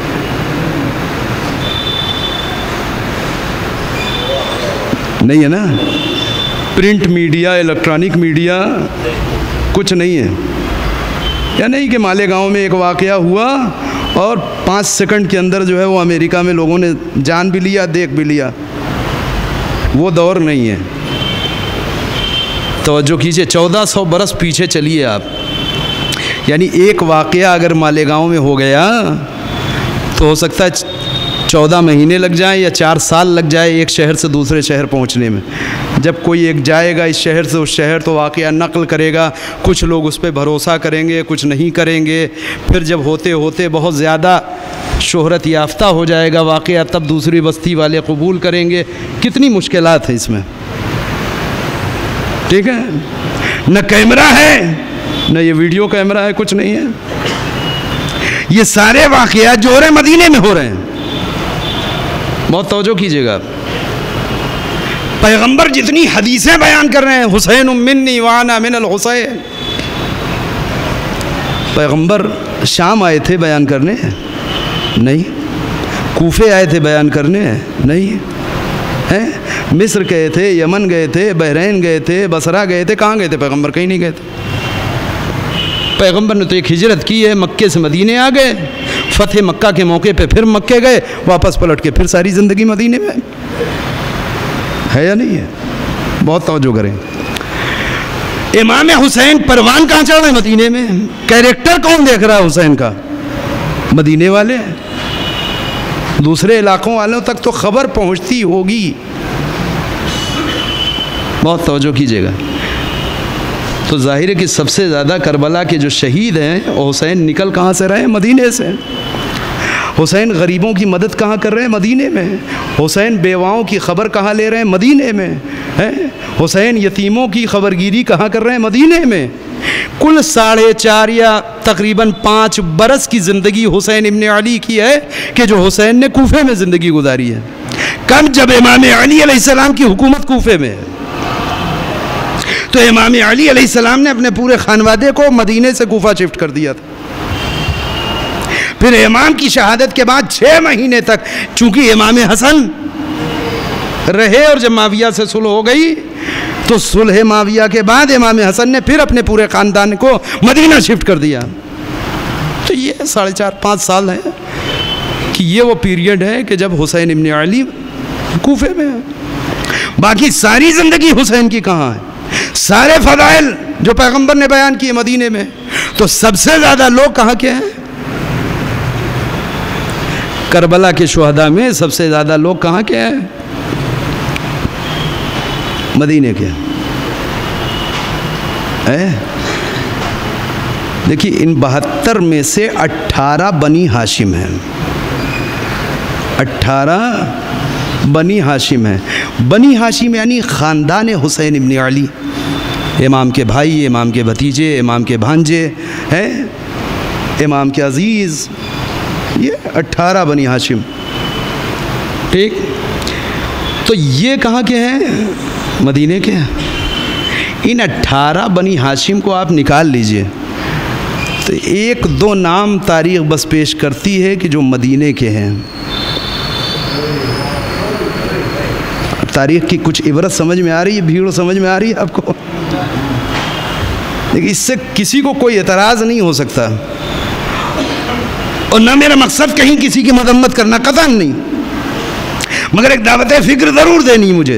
نہیں ہے نا، پرنٹ میڈیا، الیکٹرانک میڈیا کچھ نہیں ہے، یا نہیں کہ مالیگاؤں میں ایک واقعہ ہوا اور پانچ سیکنڈ کے اندر جو ہے وہ امریکہ میں لوگوں نے جان بھی لیا، دیکھ بھی لیا، وہ دور نہیں ہے۔ توجہ کیجئے، چودہ سو برس پیچھے چلیے آپ، یعنی ایک واقعہ اگر مالیگاؤں میں ہو گیا تو ہو سکتا ہے چودہ مہینے لگ جائیں یا چار سال لگ جائے ایک شہر سے دوسرے شہر پہنچنے میں۔ جب کوئی ایک جائے گا اس شہر سے اس شہر تو واقعہ نقل کرے گا، کچھ لوگ اس پہ بھروسہ کریں گے، کچھ نہیں کریں گے، پھر جب ہوتے ہوتے بہت زیادہ شہرت یافتہ ہو جائے گا واقعہ، تب دوسری بستی والے قبول کریں گے۔ کتنی مشکلات ہیں اس میں، ٹھیک ہے۔ نہ کیمرہ ہے، نہ یہ ویڈیو کیمرہ ہے، کچھ نہیں ہے۔ یہ سارے واقعات جوہر مدینے میں ہو رہے ہیں، بہت توجہ کیجئے گا۔ پیغمبر جتنی حدیثیں بیان کر رہے ہیں، حسین منی وانا من الحسین، پیغمبر شام آئے تھے بیان کرنے؟ نہیں۔ کوفے آئے تھے بیان کرنے؟ نہیں۔ ہیں مصر گئے تھے، یمن گئے تھے، بحرین گئے تھے، بصرہ گئے تھے، کہاں گئے تھے پیغمبر؟ کہیں نہیں گئے تھے۔ پیغمبر نے تو ایک ہجرت کی ہے، مکے سے مدینے آ گئے، فتح مکہ کے موقع پہ پھر مکے گئے، واپس پلٹ کے پھر ساری زندگی مدینے میں ہے یا نہیں ہے؟ بہت توجہ کریں۔ امام حسین پروان کہاں چڑھ رہے ہیں؟ مدینے میں۔ کیریکٹر کون دیکھ رہا ہے حسین کا؟ مدینے والے۔ دوسرے علاقوں والوں تک تو خبر پہنچتی ہوگی، بہت توجہ کیجئے گا۔ تو ظاہر ہے کہ سب سے زیادہ کربلا کے جو شہید ہیں حسین نکل کہاں سے رہے ہیں؟ مدینے سے۔ حسین غریبوں کی مدد کہاں کر رہے ہیں؟ مدینے میں۔ حسین بیواؤں کی خبر کہاں لے رہے ہیں؟ مدینے میں۔ حسین یتیموں کی خبرگیری کہاں کر رہے ہیں؟ مدینے میں۔ کل ساڑھے چار یا تقریباً پانچ برس کی زندگی حسین ابن علی کی ہے کہ جو حسین نے کوفے میں زندگی گزاری ہے۔ کب؟ جب امام علی علیہ السلام کی حکومت کوفے میں ہے، تو امام علی علیہ السلام نے اپنے پورے خانوادے کو مدینے سے کوفہ شفٹ کر دیا تھا۔ پھر امام کی شہادت کے بعد چھ مہینے تک چونکہ امام حسن رہے، اور جب معاویہ سے صلح ہو گئی تو صلح معاویہ کے بعد امام حسن نے پھر اپنے پورے خاندان کو مدینہ شفٹ کر دیا۔ تو یہ ساڑھے چار پانچ سال ہے کہ یہ وہ پیریڈ ہے کہ جب حسین ابن علی کوفے میں ہے۔ باقی ساری زندگی حسین کی کہاں ہے؟ سارے فضائل جو پیغمبر نے بیان کیے مدینے میں، تو سب سے زیادہ لوگ کہاں کے ہیں؟ کربلا کے شہداء میں سب سے زیادہ لوگ کہاں کے ہیں؟ مدینے کے۔ دیکھیے ان بہتر میں سے اٹھارہ بنی ہاشم ہیں، اٹھارہ بنی ہاشم ہیں۔ بنی ہاشم یعنی خاندان حسین ابن علی، امام کے بھائی، امام کے بھتیجے، امام کے بھانجے ہیں، امام کے عزیز، یہ اٹھارہ بنی ہاشم۔ ٹھیک، تو یہ کہاں کے ہیں؟ مدینے کے ہیں۔ ان اٹھارہ بنی ہاشم کو آپ نکال لیجئے تو ایک دو نام تاریخ بس پیش کرتی ہے کہ جو مدینے کے ہیں۔ تاریخ کی کچھ عبرت سمجھ میں آ رہی ہے، بھیڑ سمجھ میں آ رہی ہے آپ کو؟ لیکن اس سے کسی کو کوئی اعتراض نہیں ہو سکتا، اور نہ میرا مقصد کہیں کسی کی مذمت کرنا، قطعاً نہیں، مگر ایک دعوت فکر ضرور دینی مجھے۔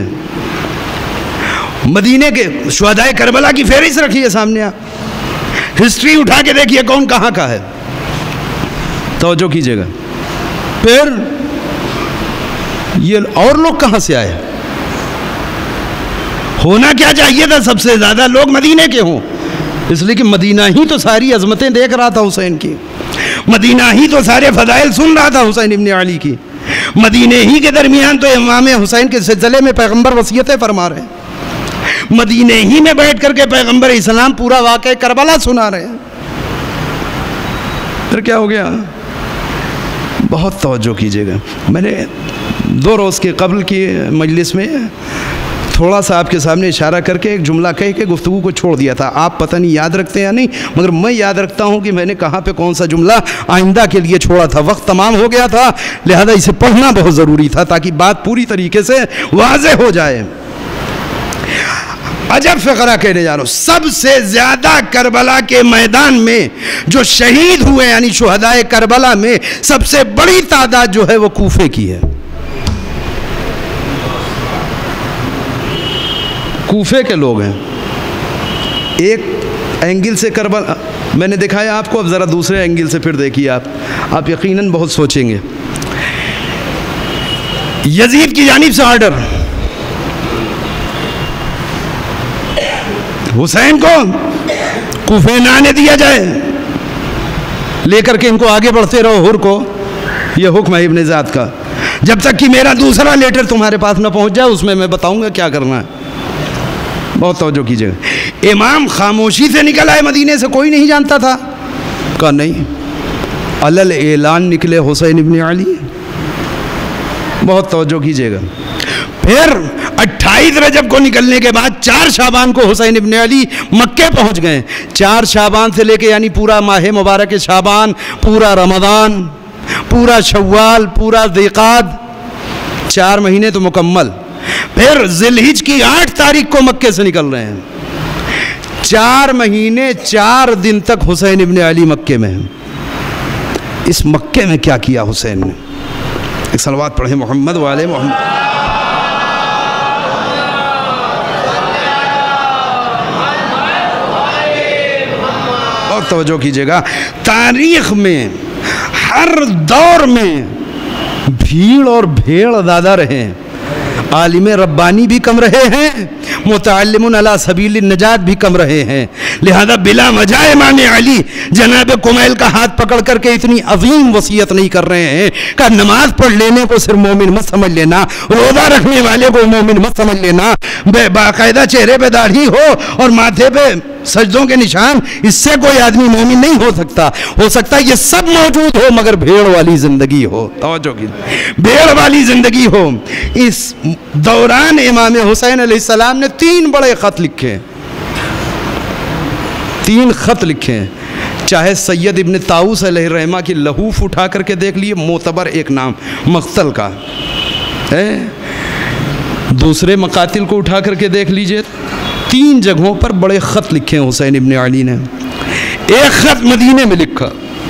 مدینے کے شہدائے کربلا کی فہرست رکھیے سامنے، آپ ہسٹری اٹھا کے دیکھیے کون کہاں کا ہے، توجہ کیجئے گا۔ پھر یہ اور لوگ کہاں سے آئے؟ ہونا کیا چاہیے تھا سب سے زیادہ لوگ مدینے کے ہوں، اس لیے کہ مدینہ ہی تو ساری عظمتیں دیکھ رہا تھا حسین کی، مدینہ ہی تو سارے فضائل سن رہا تھا حسین ابن علی کی، مدینہ ہی کے درمیان تو امام حسین کے سلسلے میں پیغمبر وصیتیں فرما رہے ہیں، مدینہ ہی میں بیٹھ کر کے پیغمبر اسلام پورا واقعہ کربلا سنا رہے ہیں۔ پھر کیا ہو گیا؟ بہت توجہ کیجئے گا۔ میں نے دو روز کے قبل کی مجلس میں تھوڑا سا آپ کے سامنے اشارہ کر کے ایک جملہ کہہ کے گفتگو کو چھوڑ دیا تھا، آپ پتہ نہیں یاد رکھتے یا نہیں، مگر میں یاد رکھتا ہوں کہ میں نے کہاں پہ کون سا جملہ آئندہ کے لیے چھوڑا تھا۔ وقت تمام ہو گیا تھا، لہذا اسے پڑھنا بہت ضروری تھا تاکہ بات پوری طریقے سے واضح ہو جائے۔ عجب فقرہ کہنے جا رہا ہوں، سب سے زیادہ کربلا کے میدان میں جو شہید ہوئے یعنی شہدائے کربلا میں سب سے بڑی تعداد جو ہے وہ کوفے کی ہے، کوفے کے لوگ ہیں۔ ایک اینگل سے کربلا میں نے دکھایا آپ کو، اب ذرا دوسرے اینگل سے پھر دیکھیے آپ آپ یقیناً بہت سوچیں گے۔ یزید کی جانب سے آرڈر، حسین کو کوفے نہ آنے دیا جائے، لے کر کے ان کو آگے بڑھتے رہو، ہر کو یہ حکم ہے ابن زیاد کا، جب تک کہ میرا دوسرا لیٹر تمہارے پاس نہ پہنچ جائے اس میں میں بتاؤں گا کیا کرنا ہے۔ بہت توجہ کیجئے گا۔ امام خاموشی سے نکل آئے مدینے سے، کوئی نہیں جانتا تھا، کہا نہیں، علل اعلان نکلے حسین ابن علی۔ بہت توجہ کیجئے گا۔ پھر اٹھائیس رجب کو نکلنے کے بعد چار شعبان کو حسین ابن علی مکے پہنچ گئے۔ چار شعبان سے لے کے یعنی پورا ماہ مبارک شعبان، پورا رمضان، پورا شوال، پورا ذیقعد، چار مہینے تو مکمل۔ پھر ذی الحج کی آٹھ تاریخ کو مکے سے نکل رہے ہیں، چار مہینے چار دن تک حسین ابن علی مکے میں ہیں۔ اس مکے میں کیا کیا حسین نے؟ ایک صلوات پڑھیں محمد والے محمد۔ اور توجہ کیجئے گا، تاریخ میں ہر دور میں بھیڑ اور بھیڑ زیادہ رہے ہیں، عالم ربانی بھی کم رہے ہیں، متعلم علی سبیل النجات بھی کم رہے ہیں، لہذا بلا وجہ امام علی جناب کمیل کا ہاتھ پکڑ کر کے اتنی عظیم وصیت نہیں کر رہے ہیں کہ نماز پڑھ لینے کو صرف مومن مت سمجھ لینا، روزہ رکھنے والے کو مومن مت سمجھ لینا، باقاعدہ چہرے پہ داڑھی ہو اور ماتھے پہ سجدوں کے نشان، اس سے کوئی آدمی مومن نہیں ہو سکتا۔ ہو سکتا ہے یہ سب موجود ہو مگر بھیڑ والی زندگی ہو، توجہ کی بھیڑ والی زندگی ہو۔ اس دوران امام حسین علیہ السلام نے تین بڑے خط لکھے، تین خط لکھے، چاہے سید ابن طاؤس علیہ الرحمہ کی لحوف اٹھا کر کے دیکھ لیے، معتبر ایک نام مقتل کا ہے، دوسرے مقاتل کو اٹھا کر کے دیکھ لیجئے، تین جگہوں پر بڑے خط لکھے ہیں حسین ابن علی نے۔ ایک خط مدینے میں لکھا،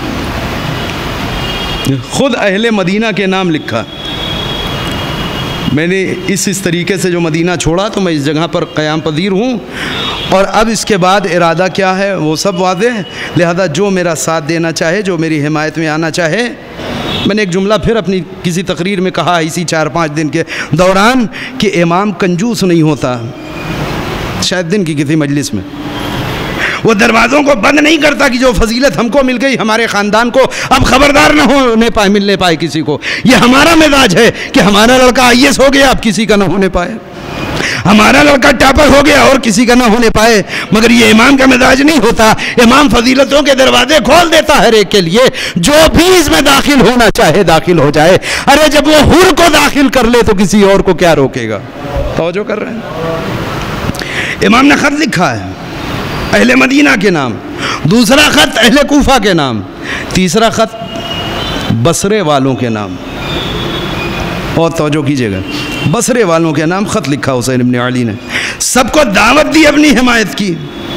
خود اہل مدینہ کے نام لکھا، میں نے اس اس طریقے سے جو مدینہ چھوڑا تو میں اس جگہ پر قیام پذیر ہوں، اور اب اس کے بعد ارادہ کیا ہے وہ سب واضح ہے، لہذا جو میرا ساتھ دینا چاہے، جو میری حمایت میں آنا چاہے۔ میں نے ایک جملہ پھر اپنی کسی تقریر میں کہا اسی چار پانچ دن کے دوران کہ امام کنجوس نہیں ہوتا، شاید دن کی کسی مجلس میں، وہ دروازوں کو بند نہیں کرتا کہ جو فضیلت ہم کو مل گئی ہمارے خاندان کو اب خبردار نہ ہونے پائے ملنے پائے کسی کو. یہ ہمارا مزاج ہے کہ ہمارا لڑکا آئی ایس ہو گیا اب کسی کا نہ ہونے پائے, ہمارا لڑکا ٹاپر ہو گیا اور کسی کا نہ ہونے پائے. مگر یہ امام کا مزاج نہیں ہوتا. امام فضیلتوں کے دروازے کھول دیتا ہر ایک کے لیے, جو بھی اس میں داخل ہونا چاہے داخل ہو جائے. ارے جب وہ حور کو داخل کر لے تو کسی اور کو کیا روکے گا؟ توجہ کر رہے ہیں. امام نے خط لکھا ہے اہل مدینہ کے نام, دوسرا خط اہل کوفہ کے نام, تیسرا خط بصرے والوں کے نام. اور توجہ کیجئے گا, بصرے والوں کے نام خط لکھا حسین ابن علی نے, سب کو دعوت دی اپنی حمایت کی.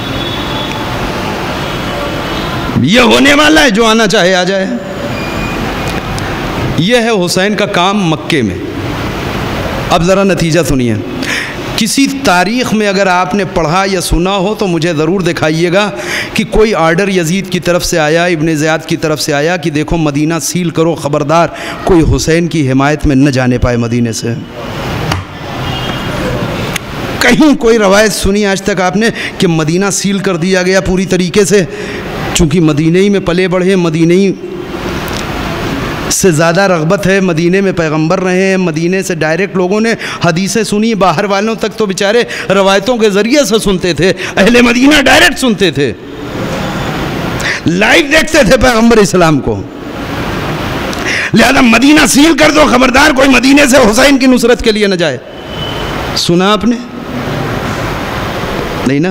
یہ ہونے والا ہے, جو آنا چاہے آ جائے. یہ ہے حسین کا کام مکے میں. اب ذرا نتیجہ سنیے. کسی تاریخ میں اگر آپ نے پڑھا یا سنا ہو تو مجھے ضرور دکھائیے گا کہ کوئی آرڈر یزید کی طرف سے آیا, ابن زیاد کی طرف سے آیا کہ دیکھو مدینہ سیل کرو, خبردار کوئی حسین کی حمایت میں نہ جانے پائے مدینے سے. کہیں کوئی روایت سنی آج تک آپ نے کہ مدینہ سیل کر دیا گیا پوری طریقے سے؟ چونکہ مدینہ ہی میں پلے بڑھے, مدینہ ہی سے زیادہ رغبت ہے, مدینے میں پیغمبر رہے ہیں, مدینے سے ڈائریکٹ لوگوں نے حدیثیں سنی. باہر والوں تک تو بیچارے روایتوں کے ذریعے سے سنتے تھے, اہل مدینہ ڈائریکٹ سنتے تھے, لائیو دیکھتے تھے پیغمبر اسلام کو. لہذا مدینہ سیل کر دو, خبردار کوئی مدینے سے حسین کی نصرت کے لیے نہ جائے. سنا آپ نے؟ نہیں نا.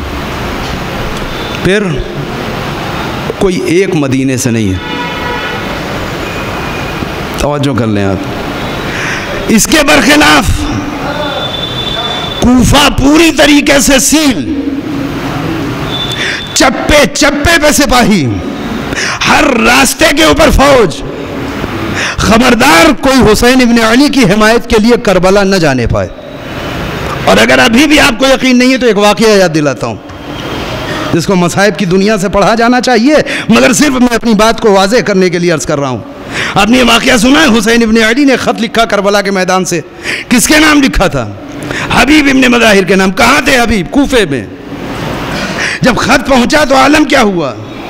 پھر کوئی ایک مدینے سے نہیں ہے, توجہ کر لیں آپ. اس کے برخلاف کوفہ پوری طریقے سے سیل, چپے چپے پہ سپاہی, ہر راستے کے اوپر فوج. خبردار کوئی حسین ابن علی کی حمایت کے لیے کربلا نہ جانے پائے. اور اگر ابھی بھی آپ کو یقین نہیں ہے تو ایک واقعہ یاد دلاتا ہوں جس کو مصائب کی دنیا سے پڑھا جانا چاہیے, مگر صرف میں اپنی بات کو واضح کرنے کے لیے عرض کر رہا ہوں. آپ نے یہ واقعہ سنا ہے؟ حسین ابن علی نے خط لکھا کربلا کے میدان سے. کس کے نام لکھا تھا؟ حبیب ابن مظاہر کے نام. کہاں تھے حبیب؟ کوفے میں. جب خط پہنچا تو عالم کیا ہوا؟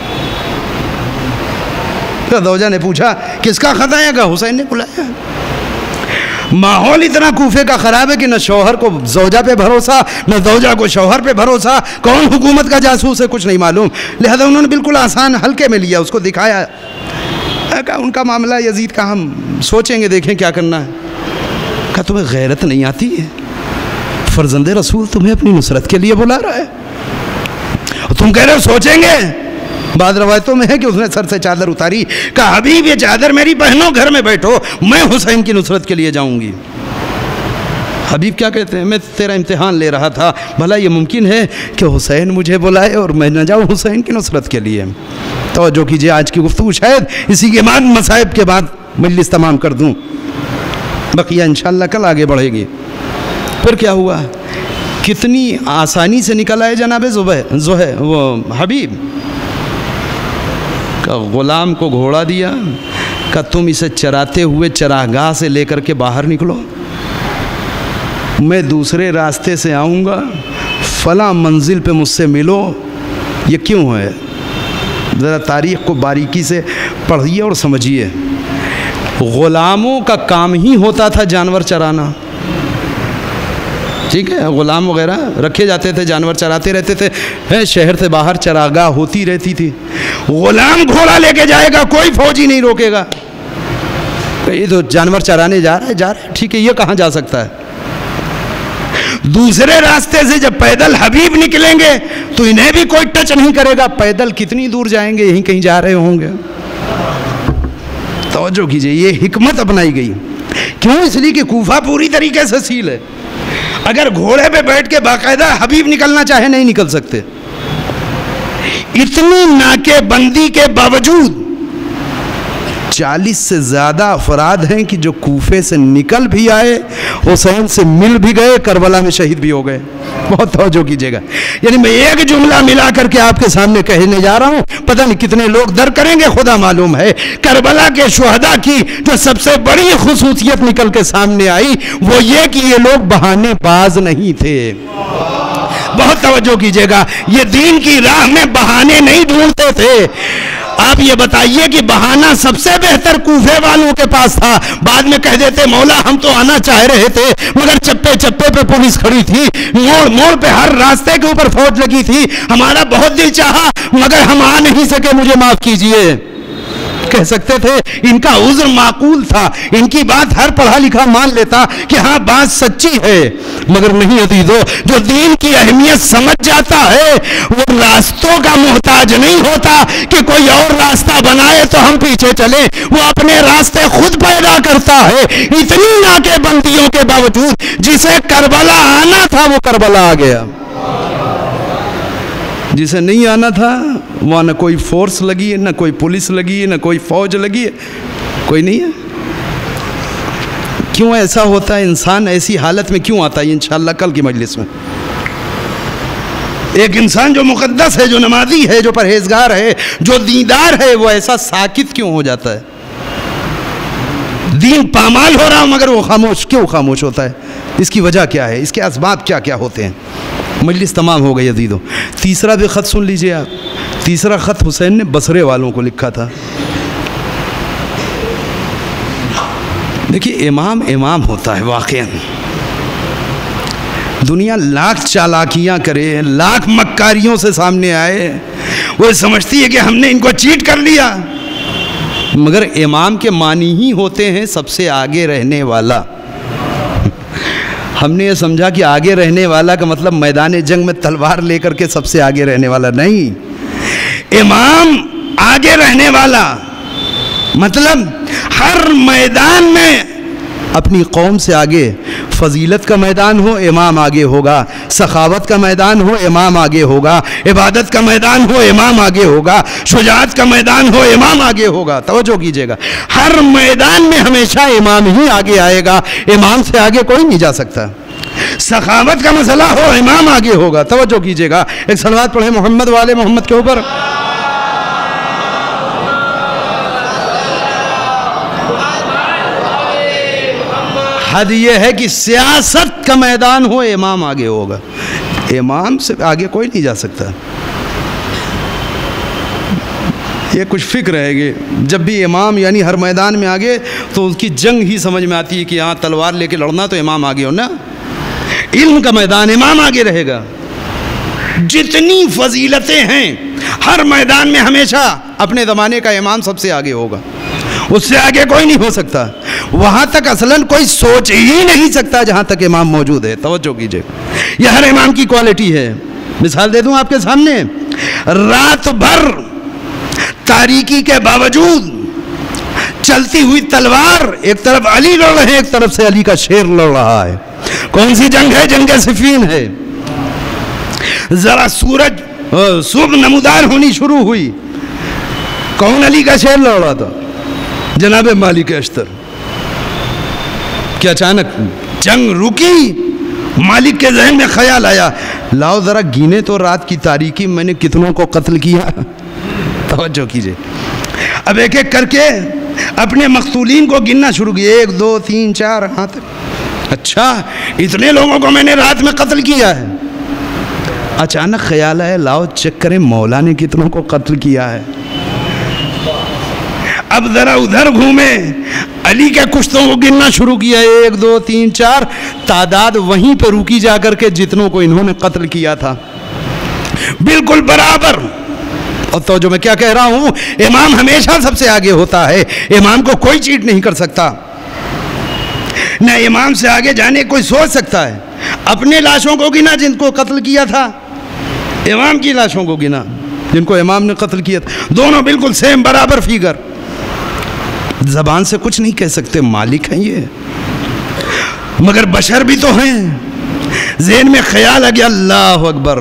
زوجہ نے پوچھا کس کا خط آئے گا؟ حسین نے بلایا. ماحول اتنا کوفے کا خراب ہے کہ نہ شوہر کو زوجہ پہ بھروسہ, نہ زوجہ کو شوہر پہ بھروسہ. کون حکومت کا جاسوس ہے کچھ نہیں معلوم. لہذا انہوں نے بالکل آسان ہلکے میں لیا, اس کو دکھایا. کہا ان کا معاملہ یزید کا ہم سوچیں گے, دیکھیں کیا کرنا ہے. کہا تمہیں غیرت نہیں آتی ہے؟ فرزند رسول تمہیں اپنی نصرت کے لیے بلا رہا ہے, تم کہہ رہے ہو سوچیں گے. بعض روایتوں میں ہے کہ اس نے سر سے چادر اتاری, کہا حبیب یہ چادر میری پہنو, گھر میں بیٹھو, میں حسین کی نصرت کے لیے جاؤں گی. حبیب کیا کہتے ہیں؟ میں تیرا امتحان لے رہا تھا, بھلا یہ ممکن ہے کہ حسین مجھے بلائے اور میں نہ جاؤں حسین کی نصرت کے لیے؟ توجہ کیجئے, آج کی گفتگو شاید اسی کے بعد مصائب کے بعد مجلس تمام کر دوں, بقیہ انشاءاللہ کل آگے بڑھے گی. پھر کیا ہوا؟ کتنی آسانی سے نکل آئے جناب زبیر زہیر وہ حبیب. کہ غلام کو گھوڑا دیا, کہ تم اسے چراتے ہوئے چراگاہ سے لے کر کے باہر نکلو, میں دوسرے راستے سے آؤں گا, فلاں منزل پہ مجھ سے ملو. یہ کیوں ہے؟ ذرا تاریخ کو باریکی سے پڑھیے اور سمجھیے. غلاموں کا کام ہی ہوتا تھا جانور چرانا, ٹھیک ہے, غلام وغیرہ رکھے جاتے تھے, جانور چراتے رہتے تھے, شہر سے باہر چراگاہ ہوتی رہتی تھی. غلام گھوڑا لے کے جائے گا, کوئی فوجی نہیں روکے گا. یہ تو جانور چرانے جا رہا ہے, جا رہا ہے, ٹھیک ہے, یہ کہاں جا سکتا ہے؟ دوسرے راستے سے جب پیدل حبیب نکلیں گے تو انہیں بھی کوئی ٹچ نہیں کرے گا. پیدل کتنی دور جائیں گے؟ یہیں کہیں جا رہے ہوں گے. توجہ کیجئے, یہ حکمت اپنائی گئی. کیوں؟ اس لیے کہ کوفہ پوری طریقے سے سیل ہے. اگر گھوڑے پہ بیٹھ کے باقاعدہ حبیب نکلنا چاہے نہیں نکل سکتے. اتنی ناکے بندی کے باوجود چالیس سے زیادہ افراد ہیں کہ جو کوفے سے نکل بھی آئے, حسین سے مل بھی گئے, کربلا میں شہید بھی ہو گئے. بہت توجہ کیجئے گا. یعنی میں ایک جملہ ملا کر کے آپ کے سامنے کہنے جا رہا ہوں, پتہ نہیں کتنے لوگ در کریں گے خدا معلوم ہے. کربلا کے شہداء کی جو سب سے بڑی خصوصیت نکل کے سامنے آئی وہ یہ کہ یہ لوگ بہانے باز نہیں تھے. بہت توجہ کیجئے گا، یہ دین کی راہ میں بہانے نہیں ڈھونڈتے تھے۔ آپ یہ بتائیے کہ بہانہ سب سے بہتر کوفے والوں کے پاس تھا، بعد میں کہہ دیتے مولا ہم تو آنا چاہ رہے تھے مگر چپے چپے پہ پولیس کھڑی تھی، موڑ موڑ پہ ہر راستے کے اوپر فوج لگی تھی، ہمارا بہت دل چاہا مگر ہم آ نہیں سکے، مجھے معاف کیجئے، کہہ سکتے تھے۔ ان کا عذر معقول تھا، ان کی بات ہر پڑھا لکھا مان لیتا کہ ہاں بات سچی ہے، مگر نہیں عزیزو، جو دین کی اہمیت سمجھ جاتا ہے وہ راستوں کا محتاج نہیں ہوتا کہ کوئی اور راستہ بنائے تو ہم پیچھے چلیں، وہ اپنے راستے خود پیدا کرتا ہے۔ اتنی ناکے بندیوں کے باوجود جسے کربلا آنا تھا وہ کربلا آ گیا، جسے نہیں آنا تھا وہاں نہ کوئی فورس لگی ہے، نہ کوئی پولیس لگی ہے، نہ کوئی فوج لگی ہے، کوئی نہیں ہے۔ کیوں ایسا ہوتا ہے؟ انسان ایسی حالت میں کیوں آتا ہے؟ انشاءاللہ کل کی مجلس میں ایک انسان جو مقدس ہے، جو نمازی ہے، جو پرہیزگار ہے، جو دیندار ہے، وہ ایسا ساکت کیوں ہو جاتا ہے؟ دین پامال ہو رہا مگر وہ خاموش کیوں خاموش ہوتا ہے؟ اس کی وجہ کیا ہے؟ اس کے اسباب کیا کیا ہوتے ہیں؟ مجلس تمام ہو گئی عزیزو۔ تیسرا بھی خط سن لیجئے آپ، تیسرا خط حسین نے بصرے والوں کو لکھا تھا۔ دیکھیے امام امام ہوتا ہے واقعاً، دنیا لاکھ چالاکیاں کرے، لاکھ مکاریوں سے سامنے آئے، وہ سمجھتی ہے کہ ہم نے ان کو چیٹ کر لیا، مگر امام کے معنی ہی ہوتے ہیں سب سے آگے رہنے والا۔ ہم نے یہ سمجھا کہ آگے رہنے والا کا مطلب میدان جنگ میں تلوار لے کر کے سب سے آگے رہنے والا نہیں، امام آگے رہنے والا مطلب ہر میدان میں اپنی قوم سے آگے، فضیلت کا میدان ہو امام آگے ہوگا، سخاوت کا میدان ہو امام آگے ہوگا، عبادت کا میدان ہو امام آگے ہوگا، شجاعت کا میدان ہو امام آگے ہوگا۔ توجہ کیجئے گا، ہر میدان میں ہمیشہ امام ہی آگے آئے گا، امام سے آگے کوئی نہیں جا سکتا۔ سخاوت کا مسئلہ ہو امام آگے ہوگا۔ توجہ کیجئے گا، ایک صلوات پڑھیں محمد والے محمد کے اوپر۔ حد یہ ہے کہ سیاست کا میدان ہو امام آگے ہوگا، امام سے آگے کوئی نہیں جا سکتا۔ یہ کچھ فکر ہے کہ جب بھی امام یعنی ہر میدان میں آگے تو اس کی جنگ ہی سمجھ میں آتی ہے کہ ہاں تلوار لے کے لڑنا تو امام آگے ہو نا، علم کا میدان امام آگے رہے گا۔ جتنی فضیلتیں ہیں ہر میدان میں ہمیشہ اپنے زمانے کا امام سب سے آگے ہوگا، اس سے آگے کوئی نہیں ہو سکتا، وہاں تک اصلاً کوئی سوچ ہی نہیں سکتا جہاں تک امام موجود ہے۔ توجہ کیجئے، یہ ہر امام کی کوالٹی ہے۔ مثال دے دوں آپ کے سامنے، رات بھر تاریکی کے باوجود چلتی ہوئی تلوار، ایک طرف علی لڑ رہے ہیں، ایک طرف سے علی کا شیر لڑ رہا ہے۔ کون سی جنگ ہے؟ جنگ صفین ہے۔ ذرا سورج صبح نمودار ہونی شروع ہوئی، کون علی کا شیر لڑ رہا تھا؟ جناب مالک اشتر۔ کہ اچانک جنگ رکی، مالک کے ذہن میں خیال آیا لاؤ ذرا گینے تو رات کی تاریکی میں نے کتنوں کو قتل کیا۔ توجہ کیجئے، اب ایک ایک کر کے اپنے مقتولین کو گننا شروع کیا، ایک دو تین چار، ہاں تک اچھا اتنے لوگوں کو میں نے رات میں قتل کیا ہے۔ اچانک خیال آیا لاؤ چیک کریں مولا نے کتنوں کو قتل کیا ہے۔ اب ذرا ادھر گھومے، علی کے کشتوں کو گننا شروع کیا، ایک دو تین چار، تعداد وہیں پہ رکی جا کر کے جتنوں کو انہوں نے قتل کیا تھا بالکل برابر۔ اور تو جو میں کیا کہہ رہا ہوں، امام ہمیشہ سب سے آگے ہوتا ہے، امام کو کوئی چیٹ نہیں کر سکتا، نہ امام سے آگے جانے کوئی سوچ سکتا ہے۔ اپنے لاشوں کو گنا جن کو قتل کیا تھا، امام کی لاشوں کو گنا جن کو امام نے قتل کیا تھا، دونوں بالکل سیم برابر فیگر۔ زبان سے کچھ نہیں کہہ سکتے، مالک ہیں یہ، مگر بشر بھی تو ہیں۔ ذہن میں خیال آ گیا اللہ اکبر،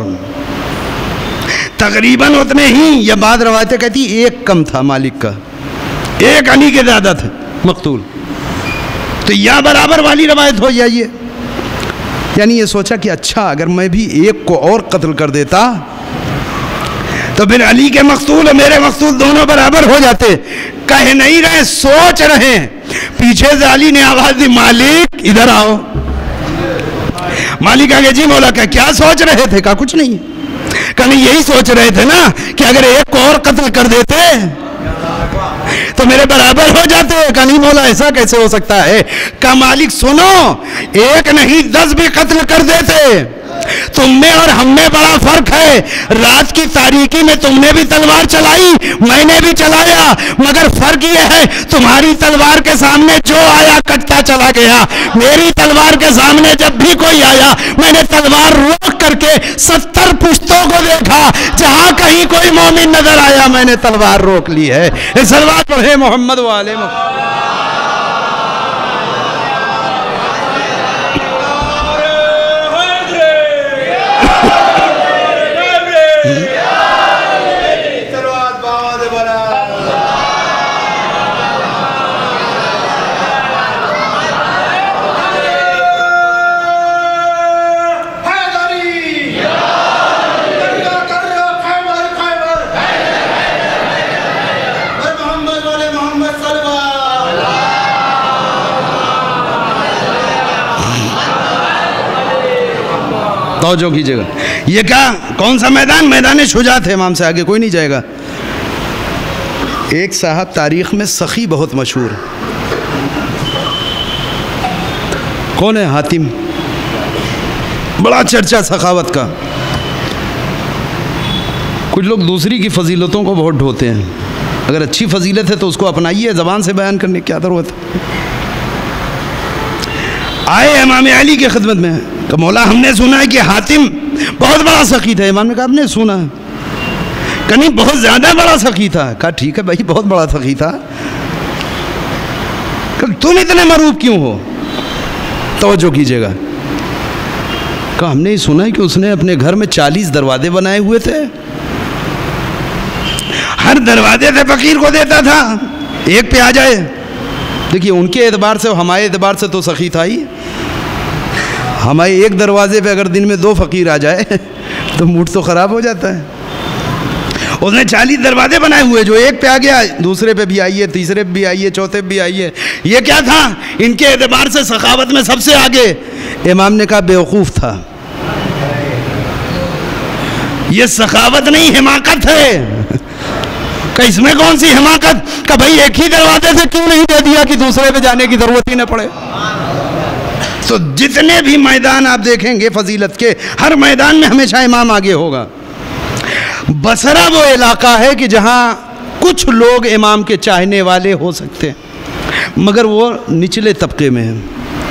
تقریباً اتنے ہی، یا بعض روایتیں کہتی ایک کم تھا مالک کا، ایک علی کے زیادہ تھے مقتول، تو یا برابر والی روایت ہو یا یہ، یعنی یہ سوچا کہ اچھا اگر میں بھی ایک کو اور قتل کر دیتا تو پھر علی کے مقتول اور میرے مقتول دونوں برابر ہو جاتے۔ کہہ نہیں رہے، سوچ رہے ہیں۔ پیچھے سے علی نے آواز دی مالک ادھر آؤ، مالک آگے جی مولا کہ کیا سوچ رہے تھے؟ کہا کچھ نہیں. کہا یہی سوچ رہے تھے نا کہ اگر ایک کو اور قتل کر دیتے تو میرے برابر ہو جاتے. کہا نہیں مولا ایسا کیسے ہو سکتا ہے؟ کہا مالک سنو، ایک نہیں دس بھی قتل کر دیتے. تم میں اور ہم میں بڑا فرق ہے. رات کی تاریکی میں تم نے بھی تلوار چلائی، میں نے بھی چلایا، مگر فرق یہ ہے تمہاری تلوار کے سامنے جو آیا کٹتا چلا گیا. میری تلوار کے سامنے جب بھی کوئی آیا میں نے تلوار روک کر کے ستر پشتوں کو دیکھا. جہاں کہیں کوئی مومن نظر آیا میں نے تلوار روک لی ہے. صلوات پڑھے محمد و آل محمد. توجہ کیجئے گا. یہ کیا کون سا میدان؟ میدان شجاعت ہے. امام سے آگے کوئی نہیں جائے گا. ایک صاحب تاریخ میں سخی بہت مشہور ہے. کون ہے؟ حاتم. بڑا چرچا سخاوت کا. کچھ لوگ دوسری کی فضیلتوں کو بہت ڈھوتے ہیں. اگر اچھی فضیلت ہے تو اس کو اپنائیے، زبان سے بیان کرنے کی کیا ضرورت ہے. آئے امام علی کی خدمت میں کہ مولا ہم نے سنا ہے کہ حاتم بہت بڑا سخی تھا. امام نے کہا آپ نے سنا ہے؟ کہ نہیں بہت زیادہ بڑا سخی تھا. کہا ٹھیک ہے بھائی بہت بڑا سخی تھا. کہ تم اتنے مروب کیوں ہو؟ توجہ کیجئے گا. کہا ہم نے ہی سنا ہے کہ اس نے اپنے گھر میں چالیس دروازے بنائے ہوئے تھے. ہر دروازے سے فقیر کو دیتا تھا ایک پہ آ جائے. دیکھیے ان کے اعتبار سے ہمارے اعتبار سے تو سخی تھا ہی. ہمارے ایک دروازے پہ اگر دن میں دو فقیر آ جائے تو موڈ تو خراب ہو جاتا ہے. اس نے چالیس دروازے بنائے ہوئے، جو ایک پہ آ گیا دوسرے پہ بھی آئیے، تیسرے پہ بھی آئیے، چوتھے پہ بھی آئیے. یہ کیا تھا؟ ان کے اعتبار سے سخاوت میں سب سے آگے. امام نے کہا بیوقوف تھا. یہ سخاوت نہیں حماقت ہے. کہ اس میں کون سی حماقت؟ کہ بھائی ایک ہی دروازے سے کیوں نہیں دے دیا کہ دوسرے پہ جانے کی ضرورت ہی نہ پڑے. تو جتنے بھی میدان آپ دیکھیں گے فضیلت کے، ہر میدان میں ہمیشہ امام آگے ہوگا. بصرہ وہ علاقہ ہے کہ جہاں کچھ لوگ امام کے چاہنے والے ہو سکتے ہیں، مگر وہ نچلے طبقے میں ہیں.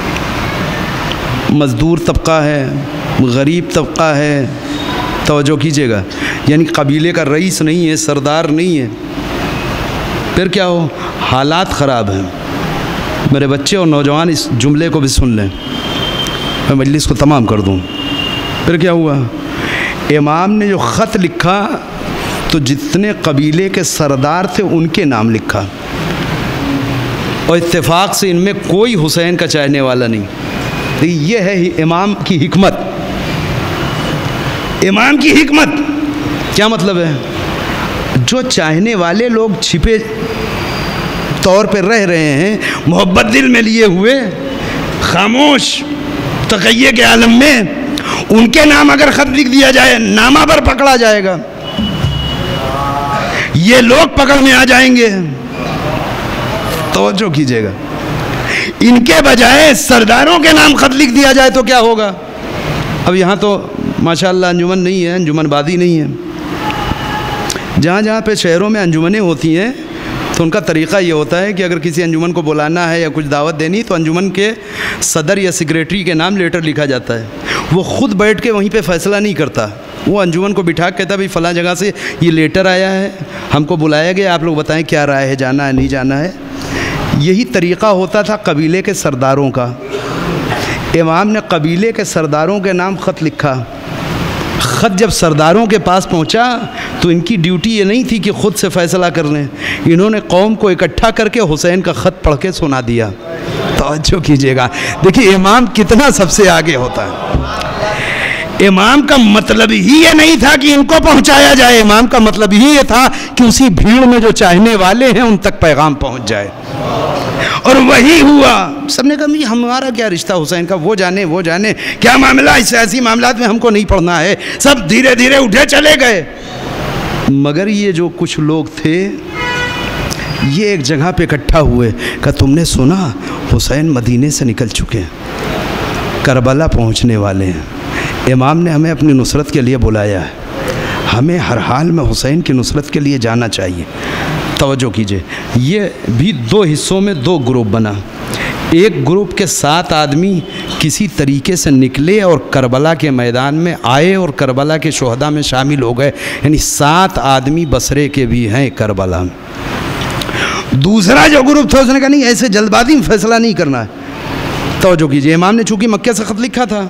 مزدور طبقہ ہے، غریب طبقہ ہے. توجہ کیجئے گا. یعنی قبیلے کا رئیس نہیں ہے، سردار نہیں ہے. پھر کیا ہو؟ حالات خراب ہیں. میرے بچے اور نوجوان اس جملے کو بھی سن لیں، میں مجلس کو تمام کر دوں. پھر کیا ہوا؟ امام نے جو خط لکھا تو جتنے قبیلے کے سردار تھے ان کے نام لکھا، اور اتفاق سے ان میں کوئی حسین کا چاہنے والا نہیں. یہ ہے امام کی حکمت. امام کی حکمت کیا مطلب ہے؟ جو چاہنے والے لوگ چھپے طور پہ رہ رہے ہیں، محبت دل میں لیے ہوئے، خاموش تقیہ کے عالم میں، ان کے نام اگر خط لکھ دیا جائے نامہ پر پکڑا جائے گا. یہ لوگ پکڑ میں آ جائیں گے. توجہ کیجئے گا. ان کے بجائے سرداروں کے نام خط لکھ دیا جائے تو کیا ہوگا؟ اب یہاں تو ماشاءاللہ انجمن نہیں ہے، انجمن بازی نہیں ہے. جہاں جہاں پہ شہروں میں انجمنیں ہوتی ہیں تو ان کا طریقہ یہ ہوتا ہے کہ اگر کسی انجمن کو بلانا ہے یا کچھ دعوت دینی تو انجمن کے صدر یا سیکریٹری کے نام لیٹر لکھا جاتا ہے. وہ خود بیٹھ کے وہیں پہ فیصلہ نہیں کرتا، وہ انجمن کو بٹھا کے کہتا ہے بھائی فلاں جگہ سے یہ لیٹر آیا ہے، ہم کو بلایا گیا، آپ لوگ بتائیں کیا رائے ہے، جانا ہے نہیں جانا ہے. یہی طریقہ ہوتا تھا قبیلے کے سرداروں کا. امام نے قبیلے کے سرداروں کے نام خط لکھا. خط جب سرداروں کے پاس پہنچا تو ان کی ڈیوٹی یہ نہیں تھی کہ خود سے فیصلہ کر لیں، انہوں نے قوم کو اکٹھا کر کے حسین کا خط پڑھ کے سنا دیا. توجہ کیجئے گا. دیکھیے امام کتنا سب سے آگے ہوتا ہے. امام کا مطلب ہی یہ نہیں تھا کہ ان کو پہنچایا جائے، امام کا مطلب ہی یہ تھا کہ اسی بھیڑ میں جو چاہنے والے ہیں ان تک پیغام پہنچ جائے. اور وہی ہوا. سب نے کہا ہمارا کیا رشتہ حسین کا, وہ جانے وہ جانے کیا معاملہ, اس سیاسی معاملات میں ہم کو نہیں پڑھنا ہے. سب دھیرے دھیرے اٹھے چلے گئے. مگر یہ جو کچھ لوگ تھے یہ ایک جگہ پہ اکٹھا ہوئے کہ تم نے سنا حسین مدینے سے نکل چکے ہیں, کربلا پہنچنے والے ہیں, امام نے ہمیں اپنی نصرت کے لیے بلایا ہے, ہمیں ہر حال میں حسین کی نصرت کے لیے جانا چاہیے. توجہ کیجئے, یہ بھی دو حصوں میں دو گروپ بنا. ایک گروپ کے سات آدمی کسی طریقے سے نکلے اور کربلا کے میدان میں آئے اور کربلا کے شہداء میں شامل ہو گئے, یعنی سات آدمی بصرے کے بھی ہیں کربلا. دوسرا جو گروپ تھا اس نے کہا نہیں, ایسے جلد بازی میں فیصلہ نہیں کرنا ہے. توجہ کیجئے, امام نے چونکہ مکہ سے خط لکھا تھا,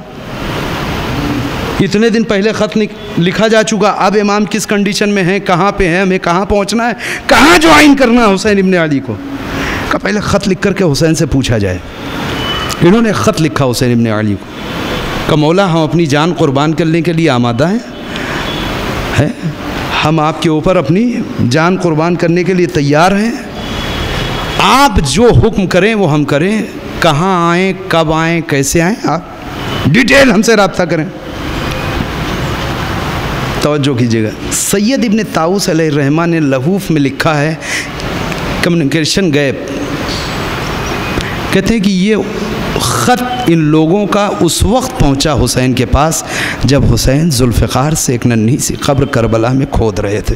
اتنے دن پہلے خط لکھا جا چکا, اب امام کس کنڈیشن میں ہیں, کہاں پہ ہیں, ہمیں کہاں پہنچنا ہے, کہاں جوائن کرنا ہے حسین ابن علی کو, کہ پہلے خط لکھ کر کے حسین سے پوچھا جائے. انہوں نے خط لکھا حسین ابن علی کو کہ مولا ہم اپنی جان قربان کرنے کے لیے آمادہ ہیں, ہم آپ کے اوپر اپنی جان قربان کرنے کے لیے تیار ہیں, آپ جو حکم کریں وہ ہم کریں, کہاں آئیں, کب آئیں, کیسے آئیں, آپ ڈیٹیل ہم سے رابطہ کریں. توجہ کیجیے گا, سید ابن طاؤس علیہ الرحمہ نے لہوف میں لکھا ہے, کمیونیکیشن گیپ, کہتے ہیں کہ یہ خط ان لوگوں کا اس وقت پہنچا حسین کے پاس جب حسین ذوالفقار سے ایک ننھی سی قبر کربلا میں کھود رہے تھے.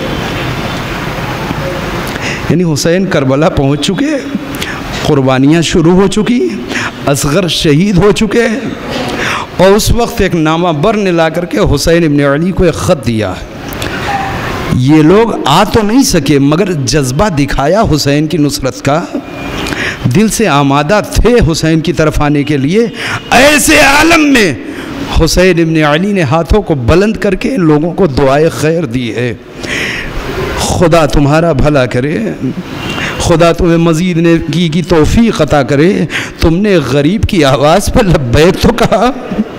یعنی حسین کربلا پہنچ چکے, قربانیاں شروع ہو چکی, اصغر شہید ہو چکے, اور اس وقت ایک نامہ بر نے لا کر کے حسین ابن علی کو ایک خط دیا. یہ لوگ آ تو نہیں سکے مگر جذبہ دکھایا حسین کی نصرت کا, دل سے آمادہ تھے حسین کی طرف آنے کے لیے. ایسے عالم میں حسین ابن علی نے ہاتھوں کو بلند کر کے لوگوں کو دعائے خیر دی ہے, خدا تمہارا بھلا کرے, خدا تمہیں مزید نیکی کی توفیق عطا کرے, تم نے غریب کی آواز پر لبیک تو کہا,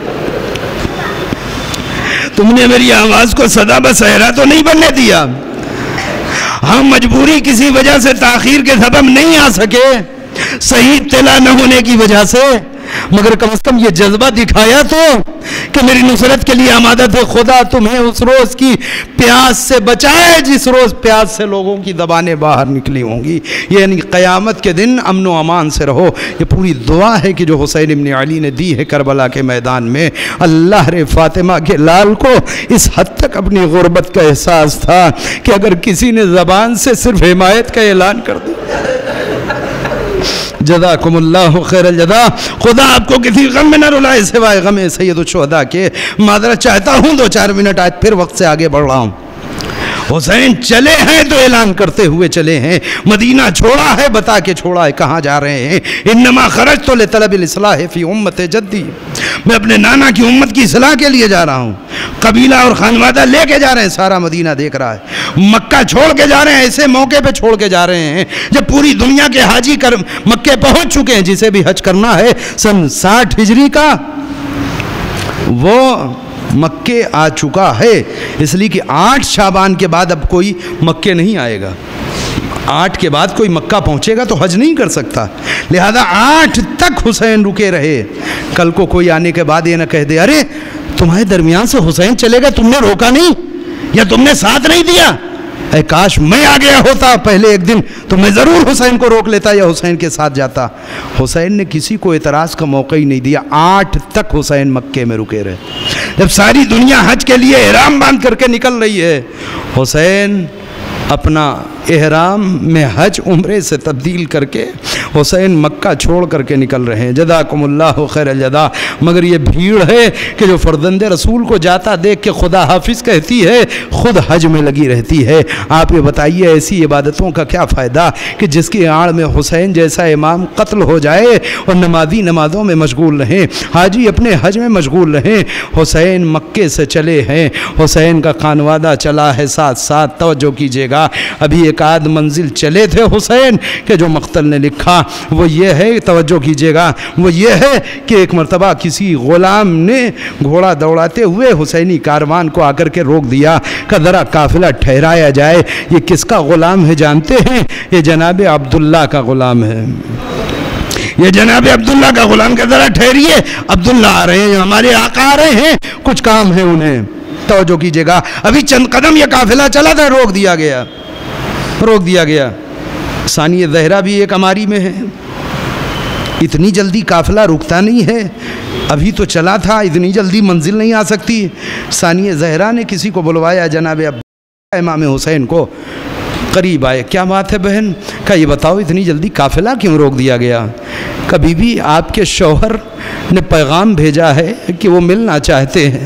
تم نے میری آواز کو صدا بصہرا تو نہیں بننے دیا. ہم مجبوری کسی وجہ سے تاخیر کے سبب نہیں آ سکے, صحیح اطلاع نہ ہونے کی وجہ سے, مگر کم از کم یہ جذبہ دکھایا تو کہ میری نصرت کے لیے آمادہ تھے. خدا تمہیں اس روز کی پیاس سے بچائے جس روز پیاس سے لوگوں کی زبانیں باہر نکلی ہوں گی, یعنی قیامت کے دن امن و امان سے رہو. یہ پوری دعا ہے کہ جو حسین ابن علی نے دی ہے کربلا کے میدان میں. اللہ رے فاطمہ کے لال کو اس حد تک اپنی غربت کا احساس تھا کہ اگر کسی نے زبان سے صرف حمایت کا اعلان کر دیا, جزاکم اللہ خیر الجزا, خدا آپ کو کسی غم میں نہ رلائے سوائے غم سید الشہداء کے. معذرت چاہتا ہوں, دو چار منٹ آج پھر وقت سے آگے بڑھ رہا ہوں. حسین چلے ہیں تو اعلان کرتے ہوئے چلے ہیں, مدینہ چھوڑا ہے بتا کے چھوڑا ہے, کہاں جا رہے ہیں. انما خرجت لطلب الاصلاح فی امت جدی, میں اپنے نانا کی امت کی اصلاح کے لیے جا رہا ہوں. قبیلہ اور خانوادہ لے کے جا رہے ہیں, سارا مدینہ دیکھ رہا ہے. مکہ چھوڑ کے جا رہے ہیں, ایسے موقع پہ چھوڑ کے جا رہے ہیں جب پوری دنیا کے حاجی کر مکہ پہنچ چکے ہیں. جسے بھی حج کرنا ہے سن ساٹھ ہجری کا وہ مکے آ چکا ہے, اس لیے کہ آٹھ شعبان کے بعد اب کوئی مکے نہیں آئے گا. آٹھ کے بعد کوئی مکہ پہنچے گا تو حج نہیں کر سکتا, لہذا آٹھ تک حسین رکے رہے. کل کو کوئی آنے کے بعد یہ نہ کہہ دے ارے تمہارے درمیان سے حسین چلے گا, تم نے روکا نہیں یا تم نے ساتھ نہیں دیا. اے کاش میں آ گیا ہوتا پہلے ایک دن تو میں ضرور حسین کو روک لیتا یا حسین کے ساتھ جاتا. حسین نے کسی کو اعتراض کا موقع ہی نہیں دیا. آٹھ تک حسین مکے میں رکے رہے. جب ساری دنیا حج کے لیے احرام باندھ کر کے نکل رہی ہے, حسین اپنا احرام میں حج عمرے سے تبدیل کر کے حسین مکہ چھوڑ کر کے نکل رہے ہیں. جزاکم اللہ خیر الجزا. مگر یہ بھیڑ ہے کہ جو فرزند رسول کو جاتا دیکھ کے خدا حافظ کہتی ہے, خود حج میں لگی رہتی ہے. آپ یہ بتائیے ایسی عبادتوں کا کیا فائدہ کہ جس کی آڑ میں حسین جیسا امام قتل ہو جائے اور نمازی نمازوں میں مشغول رہیں, حاجی اپنے حج میں مشغول رہیں. حسین مکے سے چلے ہیں, حسین کا خانوادہ چلا ہے ساتھ ساتھ. توجہ کیجیے گا, ابھی ایک آدھ منزل چلے تھے حسین کہ جو مقتل نے لکھا ہوا وہ یہ ہے، توجہ کیجیے گا، وہ یہ ہے کہ ایک مرتبہ کسی غلام نے گھوڑا دوڑاتے ہوئے حسینی کاروان کو آ کر کے روک دیا کہ ذرا قافلہ ٹھہرایا جائے۔ یہ کس کا غلام ہے جانتے ہیں؟ یہ جناب عبداللہ کا غلام ہے، یہ جناب عبداللہ کا غلام کے ذرا ٹھہریے، عبداللہ آ رہے ہیں، ہمارے آقا آ رہے ہیں، کچھ کام ہے انہیں۔ توجہ کیجیے گا، ابھی چند قدم یہ قافلہ چلا تھا، روک دیا گیا، روک دیا گیا۔ ثانی زہرا بھی ایک اماری میں ہے، اتنی جلدی قافلہ رکتا نہیں ہے، ابھی تو چلا تھا، اتنی جلدی منزل نہیں آ سکتی۔ ثانی زہرا نے کسی کو بلوایا، جناب عبداللہ امام حسین کو، قریب آئے، کیا بات ہے بہن؟ کہا یہ بتاؤ اتنی جلدی قافلہ کیوں روک دیا گیا؟ کبھی بھی آپ کے شوہر نے پیغام بھیجا ہے کہ وہ ملنا چاہتے ہیں،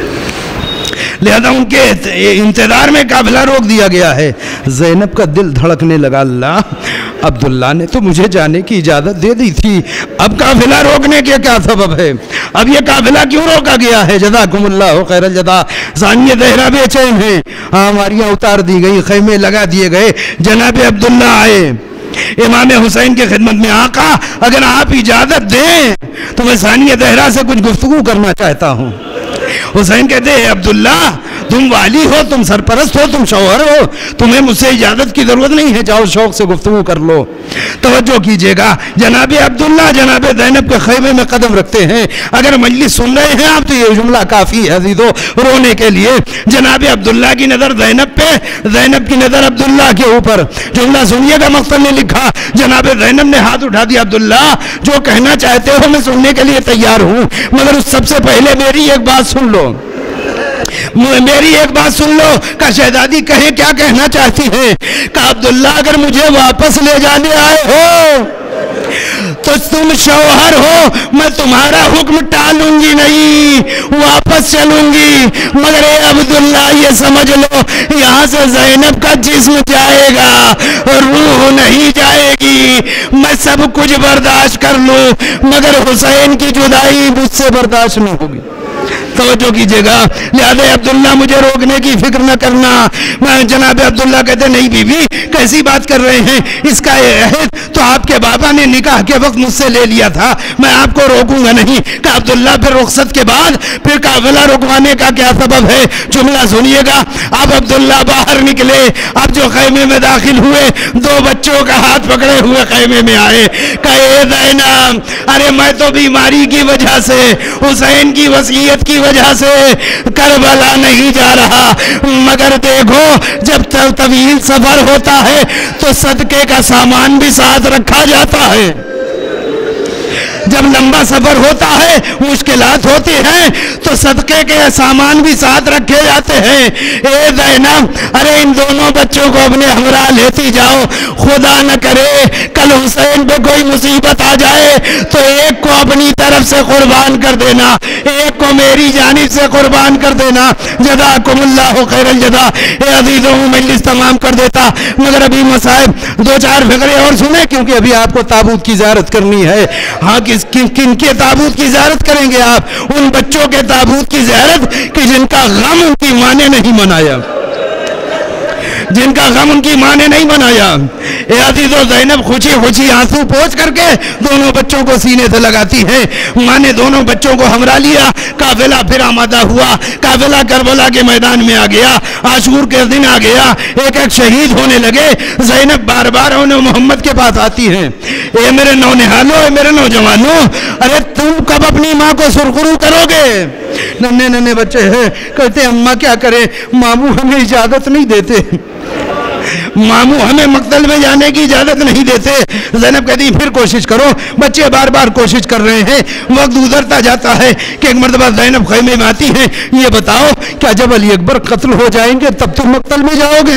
لہذا ان کے انتظار میں قافلہ روک دیا گیا ہے۔ زینب کا دل دھڑکنے لگا، اللہ، عبداللہ نے تو مجھے جانے کی اجازت دے دی تھی، اب قافلہ روکنے کے کیا سبب ہے؟ اب یہ قافلہ کیوں روکا گیا ہے؟ جزاکم اللہ خیر الجزا۔ ثانی زہرا بے چین ہیں، ہماریاں اتار دی گئی، خیمے لگا دیے گئے، جناب عبداللہ آئے امام حسین کے خدمت میں، آقا اگر آپ اجازت دیں تو میں ثانی زہرا سے کچھ گفتگو کرنا چاہتا ہوں۔ حسین کہتے ہیں عبداللہ تم والی ہو، تم سرپرست ہو، تم شوہر ہو، تمہیں مجھ سے اجازت کی ضرورت نہیں ہے، جاؤ شوق سے گفتگو کر لو۔ توجہ کیجئے گا، جناب عبداللہ جناب زینب کے خیمے میں قدم رکھتے ہیں۔ اگر مجلس سن رہے ہیں آپ تو یہ جملہ کافی ہے عزیزو رونے کے لیے۔ جناب عبداللہ کی نظر زینب پہ، زینب کی نظر عبداللہ کے اوپر۔ جملہ سنیے گا، مقصد نے لکھا، جناب زینب نے ہاتھ اٹھا دیا، عبداللہ جو کہنا چاہتے ہو میں سننے کے لیے تیار ہوں، مگر اس سب سے پہلے میری ایک بات سن لو، میری ایک بات سن لو۔ کہ شہزادی کہیں کیا کہنا چاہتی ہیں؟ کہ عبداللہ اگر مجھے واپس لے جانے آئے ہو تو تم شوہر ہو، میں تمہارا حکم ٹالوں گی نہیں، واپس چلوں گی، مگر اے عبداللہ یہ سمجھ لو یہاں سے زینب کا جسم جائے گا، روح نہیں جائے گی، میں سب کچھ برداشت کر لوں مگر حسین کی جدائی مجھ سے برداشت نہیں ہوگی۔ توجہ کیجئے گا، لہذا عبداللہ مجھے روکنے کی فکر نہ کرنا۔ میں جناب عبداللہ کہتے نہیں بی بی کیسی بات کر رہے ہیں، اس کا یہ عہد تو آپ کے بابا نے نکاح کے وقت مجھ سے لے لیا تھا، میں آپ کو روکوں گا نہیں۔ کہ عبداللہ پھر رخصت کے بعد پھر قافلہ رکوانے کا کیا سبب ہے؟ جملہ سنیے گا، اب عبداللہ باہر نکلے، اب جو خیمے میں داخل ہوئے دو بچوں کا ہاتھ پکڑے ہوئے خیمے میں آئے۔ کہ اے زینب ارے میں تو بیماری کی وجہ سے، حسین کی وصیت کی وجہ سے کربلا نہیں جا رہا، مگر دیکھو جب طویل سفر ہوتا ہے تو صدقے کا سامان بھی ساتھ رکھا جاتا ہے، جب لمبا سفر ہوتا ہے مشکلات ہوتی ہیں تو صدقے کے سامان بھی ساتھ رکھے جاتے ہیں۔ اے زینب ارے ان دونوں بچوں کو اپنے ہمراہ لیتی جاؤ، خدا نہ کرے کل حسین پہ کوئی مصیبت آ جائے تو ایک کو اپنی طرف سے قربان کر دینا، ایک کو میری جانب سے قربان کر دینا۔ جزاکم اللہ خیر الجزا۔ اے عزیزوں مجلس تمام کر دیتا مگر ابھی مصائب دو چار فقرے اور سنیں، کیونکہ ابھی آپ کو تابوت کی زیارت کرنی ہے۔ ہاں کس کن, کن کے تابوت کی زیارت کریں گے آپ؟ ان بچوں کے تابوت کی زیارت کہ جن کا غم ان کی ماں نے نہیں منایا، جن کا غم ان کی ماں نے نہیں منایا۔ اے عزیزو زینب خوشی خوشی آنسو پوچھ کر کے دونوں بچوں کو سینے سے لگاتی ہے، ماں نے دونوں بچوں کو ہمراہ لیا، قافلہ پھر آمادہ ہوا، قافلہ کربلا کے میدان میں آ گیا، عاشور کے دن آ گیا، ایک ایک شہید ہونے لگے۔ زینب بار بار انہیں محمد کے پاس آتی ہیں، اے میرے نونہالوں، اے میرے نوجوانوں، ارے تم کب اپنی ماں کو سرخرو کرو گے؟ ننے ننے بچے ہیں، کہتے ہیں اماں کیا کریں، ماموں ہمیں اجازت نہیں دیتے، ماموں ہمیں مقتل میں جانے کی اجازت نہیں دیتے۔ زینب کہتی پھر کوشش کرو، بچے بار بار کوشش کر رہے ہیں، وقت گزرتا جاتا ہے کہ ایک مرتبہ زینب خیمے میں آتی ہیں، یہ بتاؤ کیا جب علی اکبر قتل ہو جائیں گے تب تم مقتل میں جاؤ گے؟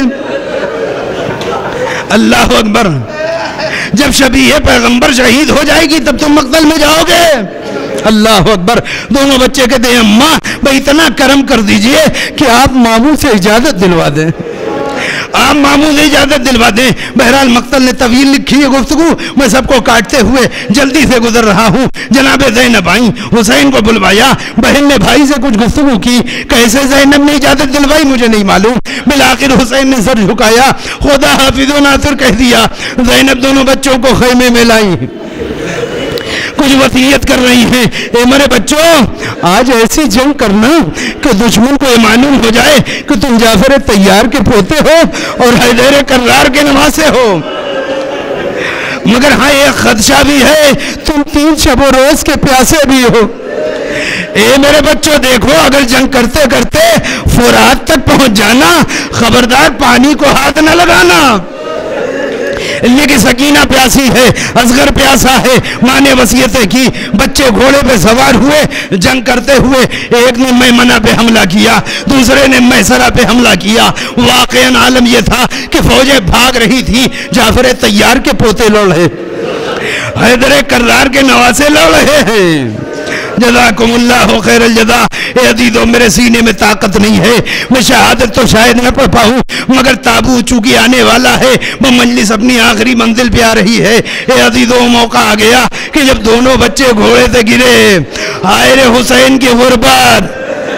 اللہ اکبر، جب شبیہ پیغمبر شہید ہو جائے گی تب تم مقتل میں جاؤ گے؟ اللہ اکبر۔ دونوں بچے کہتے ہیں اماں بھائی اتنا کرم کر دیجئے کہ آپ ماموں سے اجازت دلوا دیں، آپ معمول اجازت دلوا دیں. بہرحال مقتل نے طویل لکھی ہے گفتگو, میں سب کو کاٹتے ہوئے جلدی سے گزر رہا ہوں. جناب زینب آئیں, حسین کو بلوایا, بہن نے بھائی سے کچھ گفتگو کی, کیسے زینب نے اجازت دلوائی مجھے نہیں معلوم. بالآخر حسین نے سر جھکایا, خدا حافظ و ناصر کہہ دیا. زینب دونوں بچوں کو خیمے میں لائی, کچھ وصیت کر رہی ہیں, اے میرے بچوں آج ایسی جنگ کرنا کہ دشمن کو یہ معلوم ہو جائے کہ تم جعفر طیار کے پوتے ہو اور حیدر کرار کے نواسے ہو. مگر ہاں ایک خدشہ بھی ہے, تم تین شب و روز کے پیاسے بھی ہو. اے میرے بچوں دیکھو, اگر جنگ کرتے کرتے فرات تک پہنچ جانا, خبردار پانی کو ہاتھ نہ لگانا. لیکن سکینہ پیاسی ہے, اصغر پیاسا ہے. ماں نے وصیتیں کی, بچے گھوڑے پہ سوار ہوئے, جنگ کرتے ہوئے. ایک نے میمنہ پہ حملہ کیا, دوسرے نے میسرہ پہ حملہ کیا. واقعاً عالم یہ تھا کہ فوجیں بھاگ رہی تھی, جعفر طیار کے پوتے لڑ رہے, حیدر کرار کے نواسے لڑ رہے ہیں. جزاکم اللہ خیر الجزا. اے عزیزو میرے سینے میں طاقت نہیں ہے, میں شہادت تو شاید نہ پڑھ پاؤں, مگر تابوت چونکہ آنے والا ہے, وہ مجلس اپنی آخری منزل پہ آ رہی ہے. اے عزیزو موقع آ گیا کہ جب دونوں بچے گھوڑے سے گرے, آئے رے حسین کی غربت.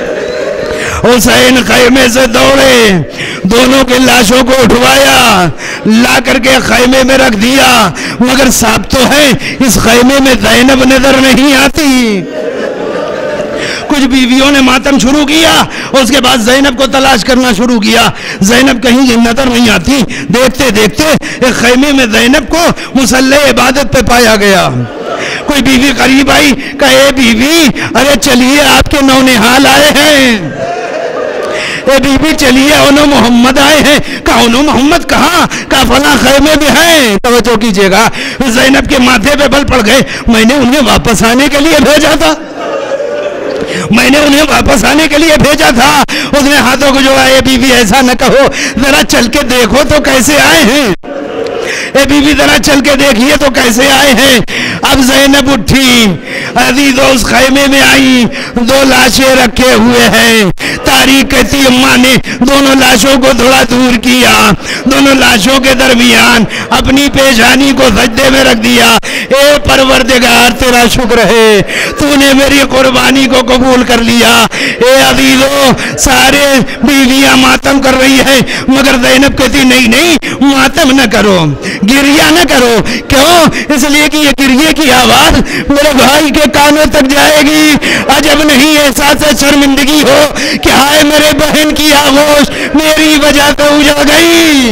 حسین خیمے سے دوڑے, دونوں کے لاشوں کو اٹھوایا, لا کر کے خیمے میں رکھ دیا. مگر صاحب تو ہے اس خیمے میں زینب نظر نہیں آتی. کچھ بیویوں نے ماتم شروع کیا, اس کے بعد زینب کو تلاش کرنا شروع کیا. زینب کہیں نظر نہیں آتی. دیکھتے دیکھتے ایک خیمے میں زینب کو مصلی عبادت پہ پایا گیا. کوئی بیوی قریب آئی, کہے بیوی ارے چلیے آپ کے نونہال آئے ہیں. اے بی بی چلیے انہوں محمد آئے ہیں. کہا انہوں محمد کہاں؟ کہا فلاں خیمے میں ہیں. توجہ کیجئے گا, زینب کے ماتھے پہ بل پڑ گئے. میں نے انہیں واپس آنے کے لیے بھیجا تھا, میں نے انہیں واپس آنے کے لیے بھیجا تھا. اس نے ہاتھوں کو جوڑا, اے بی بی ایسا نہ کہو, ذرا چل کے دیکھو تو کیسے آئے ہیں. اے بی بی ذرا چل کے دیکھیے تو کیسے آئے ہیں. اب زینب اٹھی, عزیزو اس خیمے میں آئی, دو لاشیں رکھے ہوئے ہیں. تاریخ کہتی اماں نے دونوں لاشوں کو تھوڑا دور کیا, دونوں لاشوں کے درمیان اپنی پیشانی کو سجدے میں رکھ دیا. اے پروردگار تیرا شکر ہے, تو نے میری قربانی کو قبول کر لیا. اے عزیزو سارے بیویاں ماتم کر رہی ہیں, مگر زینب کہتی نہیں نہیں ماتم نہ کرو, گریہ نہ کرو. کیوں؟ اس لیے کہ یہ گریے کی آواز میرے بھائی کے کانوں تک جائے گی. عجب نہیں احساس شرمندگی ہو کہ ہائے میرے بہن کی آغوش میری وجہ سے اجڑ گئی.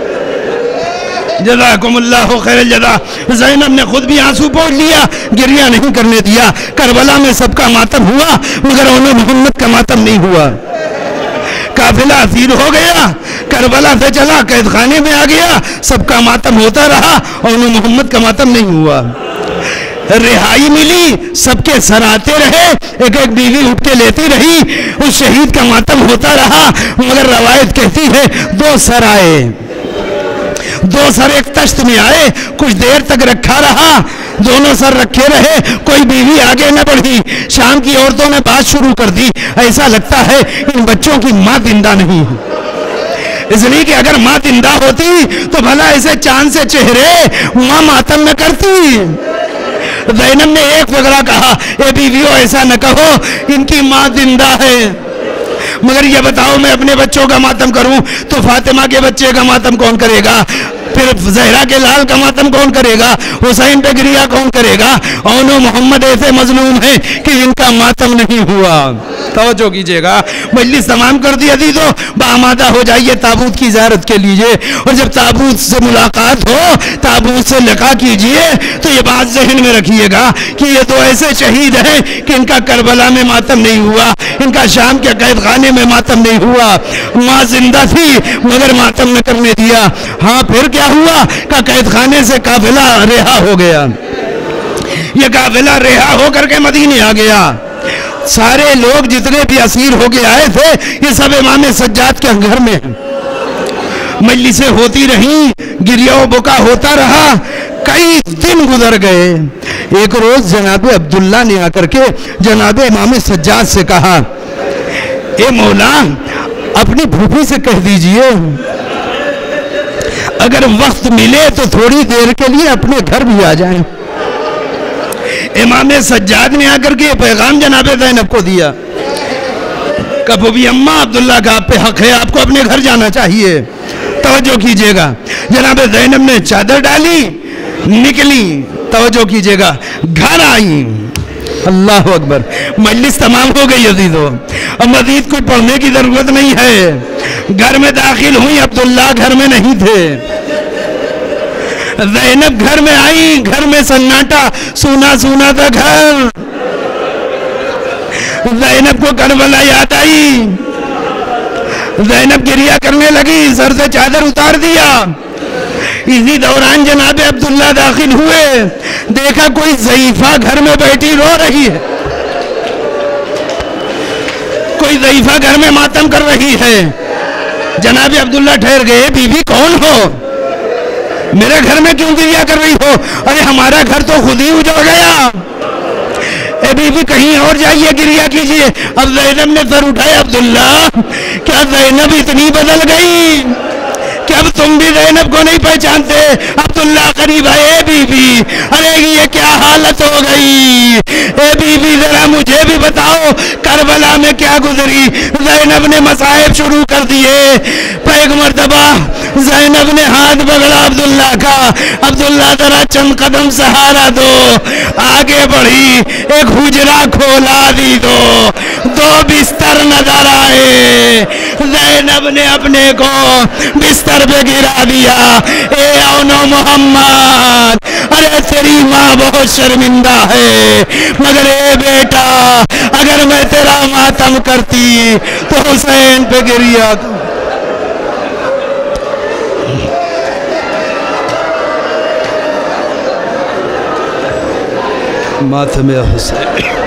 جزاکم اللہ خیر الجزا. زینب نے خود بھی آنسو پوچھ لیا, گریہ نہیں کرنے دیا. کربلا میں سب کا ماتم ہوا, مگر انہوں محمد کا ماتم نہیں ہوا. قافلہ اسیر ہو گیا, کربلا سے چلا قید خانے میں آ گیا, سب کا ماتم ہوتا رہا اور انہوں محمد کا ماتم نہیں ہوا. رہائی ملی, سب کے سر آتے رہے, ایک ایک بیوی اٹھ کے لیتی رہی, اس شہید کا ماتم ہوتا رہا. مگر روایت کہتی ہے دو سر آئے, دو سر ایک تشت میں آئے, کچھ دیر تک رکھا رہا, دونوں سر رکھے رہے, کوئی بیوی آگے نہ بڑھی. شام کی عورتوں نے بات شروع کر دی, ایسا لگتا ہے ان بچوں کی ماں زندہ نہیں ہے. اس لیے کہ اگر ماں زندہ ہوتی تو بھلا ایسے چاند سے چہرے ماں ماتم نہ کرتی. زینب نے ایک فقرہ کہا, اے بیویوں ایسا نہ کہو, ان کی ماں زندہ ہے. مگر یہ بتاؤ میں اپنے بچوں کا ماتم کروں تو فاطمہ کے بچے کا ماتم کون کرے گا؟ پھر زہرا کے لال کا ماتم کون کرے گا؟ حسین پہ گریہ کون کرے گا؟ اونو محمد ایسے مظلوم ہیں کہ ان کا ماتم نہیں ہوا. توجہ کیجئے گا, مجلس تمام کر دی عزیزو, بآمادہ ہو جائیے تابوت کی زیارت کے لیے. اور جب تابوت سے ملاقات ہو, تابوت سے لقاء کیجئے, تو یہ بات ذہن میں رکھیے گا کہ یہ تو ایسے شہید ہیں کہ ان کا کربلا میں ماتم نہیں ہوا, ان کا شام کے قید خانے میں ماتم نہیں ہوا. ماں زندہ تھی مگر ماتم نہ کرنے دیا. ہاں پھر کیا ہوا کہ قید خانے سے قافلہ رہا ہو گیا. یہ قافلہ رہا ہو کر کے مدینے آ گیا. سارے لوگ جتنے بھی اسیر ہو کے آئے تھے یہ سب امام سجاد کے گھر میں ہیں. مجلسیں ہوتی رہیں, گریہ و بکا ہوتا رہا, کئی دن گزر گئے. ایک روز جناب عبداللہ نے آ کر کے جناب امام سجاد سے کہا, اے مولا اپنی پھوپھی سے کہہ دیجئے اگر وقت ملے تو تھوڑی دیر کے لیے اپنے گھر بھی آ جائیں. امام سجاد نے آ کر کے پیغام جناب زینب کو دیا کہ بھی اماں عبداللہ کا آپ پہ حق ہے, آپ کو اپنے گھر جانا چاہیے, توجہ کیجئے گا. جناب زینب نے چادر ڈالی, نکلی, توجہ کیجئے گا, گھر آئی. اللہ اکبر. مجلس تمام ہو گئی عزیزو, اب مزید کوئی پڑھنے کی ضرورت نہیں ہے. گھر میں داخل ہوئی, عبداللہ گھر میں نہیں تھے. زینب گھر میں آئی, گھر میں سناٹا, سونا سونا تھا گھر. زینب کو کربلا یاد آئی, زینب گریہ کرنے لگی, سر سے چادر اتار دیا. اسی دوران جناب عبداللہ داخل ہوئے, دیکھا کوئی ضعیفہ گھر میں بیٹھی رو رہی ہے, کوئی ضعیفہ گھر میں ماتم کر رہی ہے. جناب عبداللہ ٹھہر گئے, بی بی کون ہو, میرے گھر میں کیوں گریہ کر رہی ہو؟ ارے ہمارا گھر تو خود ہی اجڑ گیا, اے بی بی کہیں اور جائیے گریہ کیجئے. اب زینب نے سر اٹھایا, عبداللہ کیا زینب اتنی بدل گئی کہ اب تم بھی زینب کو نہیں پہچانتے؟ عبداللہ قریب آئے, اے بی بی ارے یہ کیا حالت ہو گئی, اے بی بی ذرا مجھے بھی بتاؤ کربلا میں کیا گزری. زینب نے مصائب شروع کر دیے. ایک مرتبہ زینب نے ہاتھ پکڑا عبداللہ کا, عبداللہ ذرا چند قدم سہارا دو. آگے بڑھی, ایک حجرہ کھولا دی, دو دو بستر نظر آئے. زینب نے اپنے کو بستر پہ گرا دیا. اے اونو محمد, ارے تیری ماں بہت شرمندہ ہے, مگر اے بیٹا اگر میں تیرا ماتم کرتی تو حسین پہ گریا. ماتم حسین.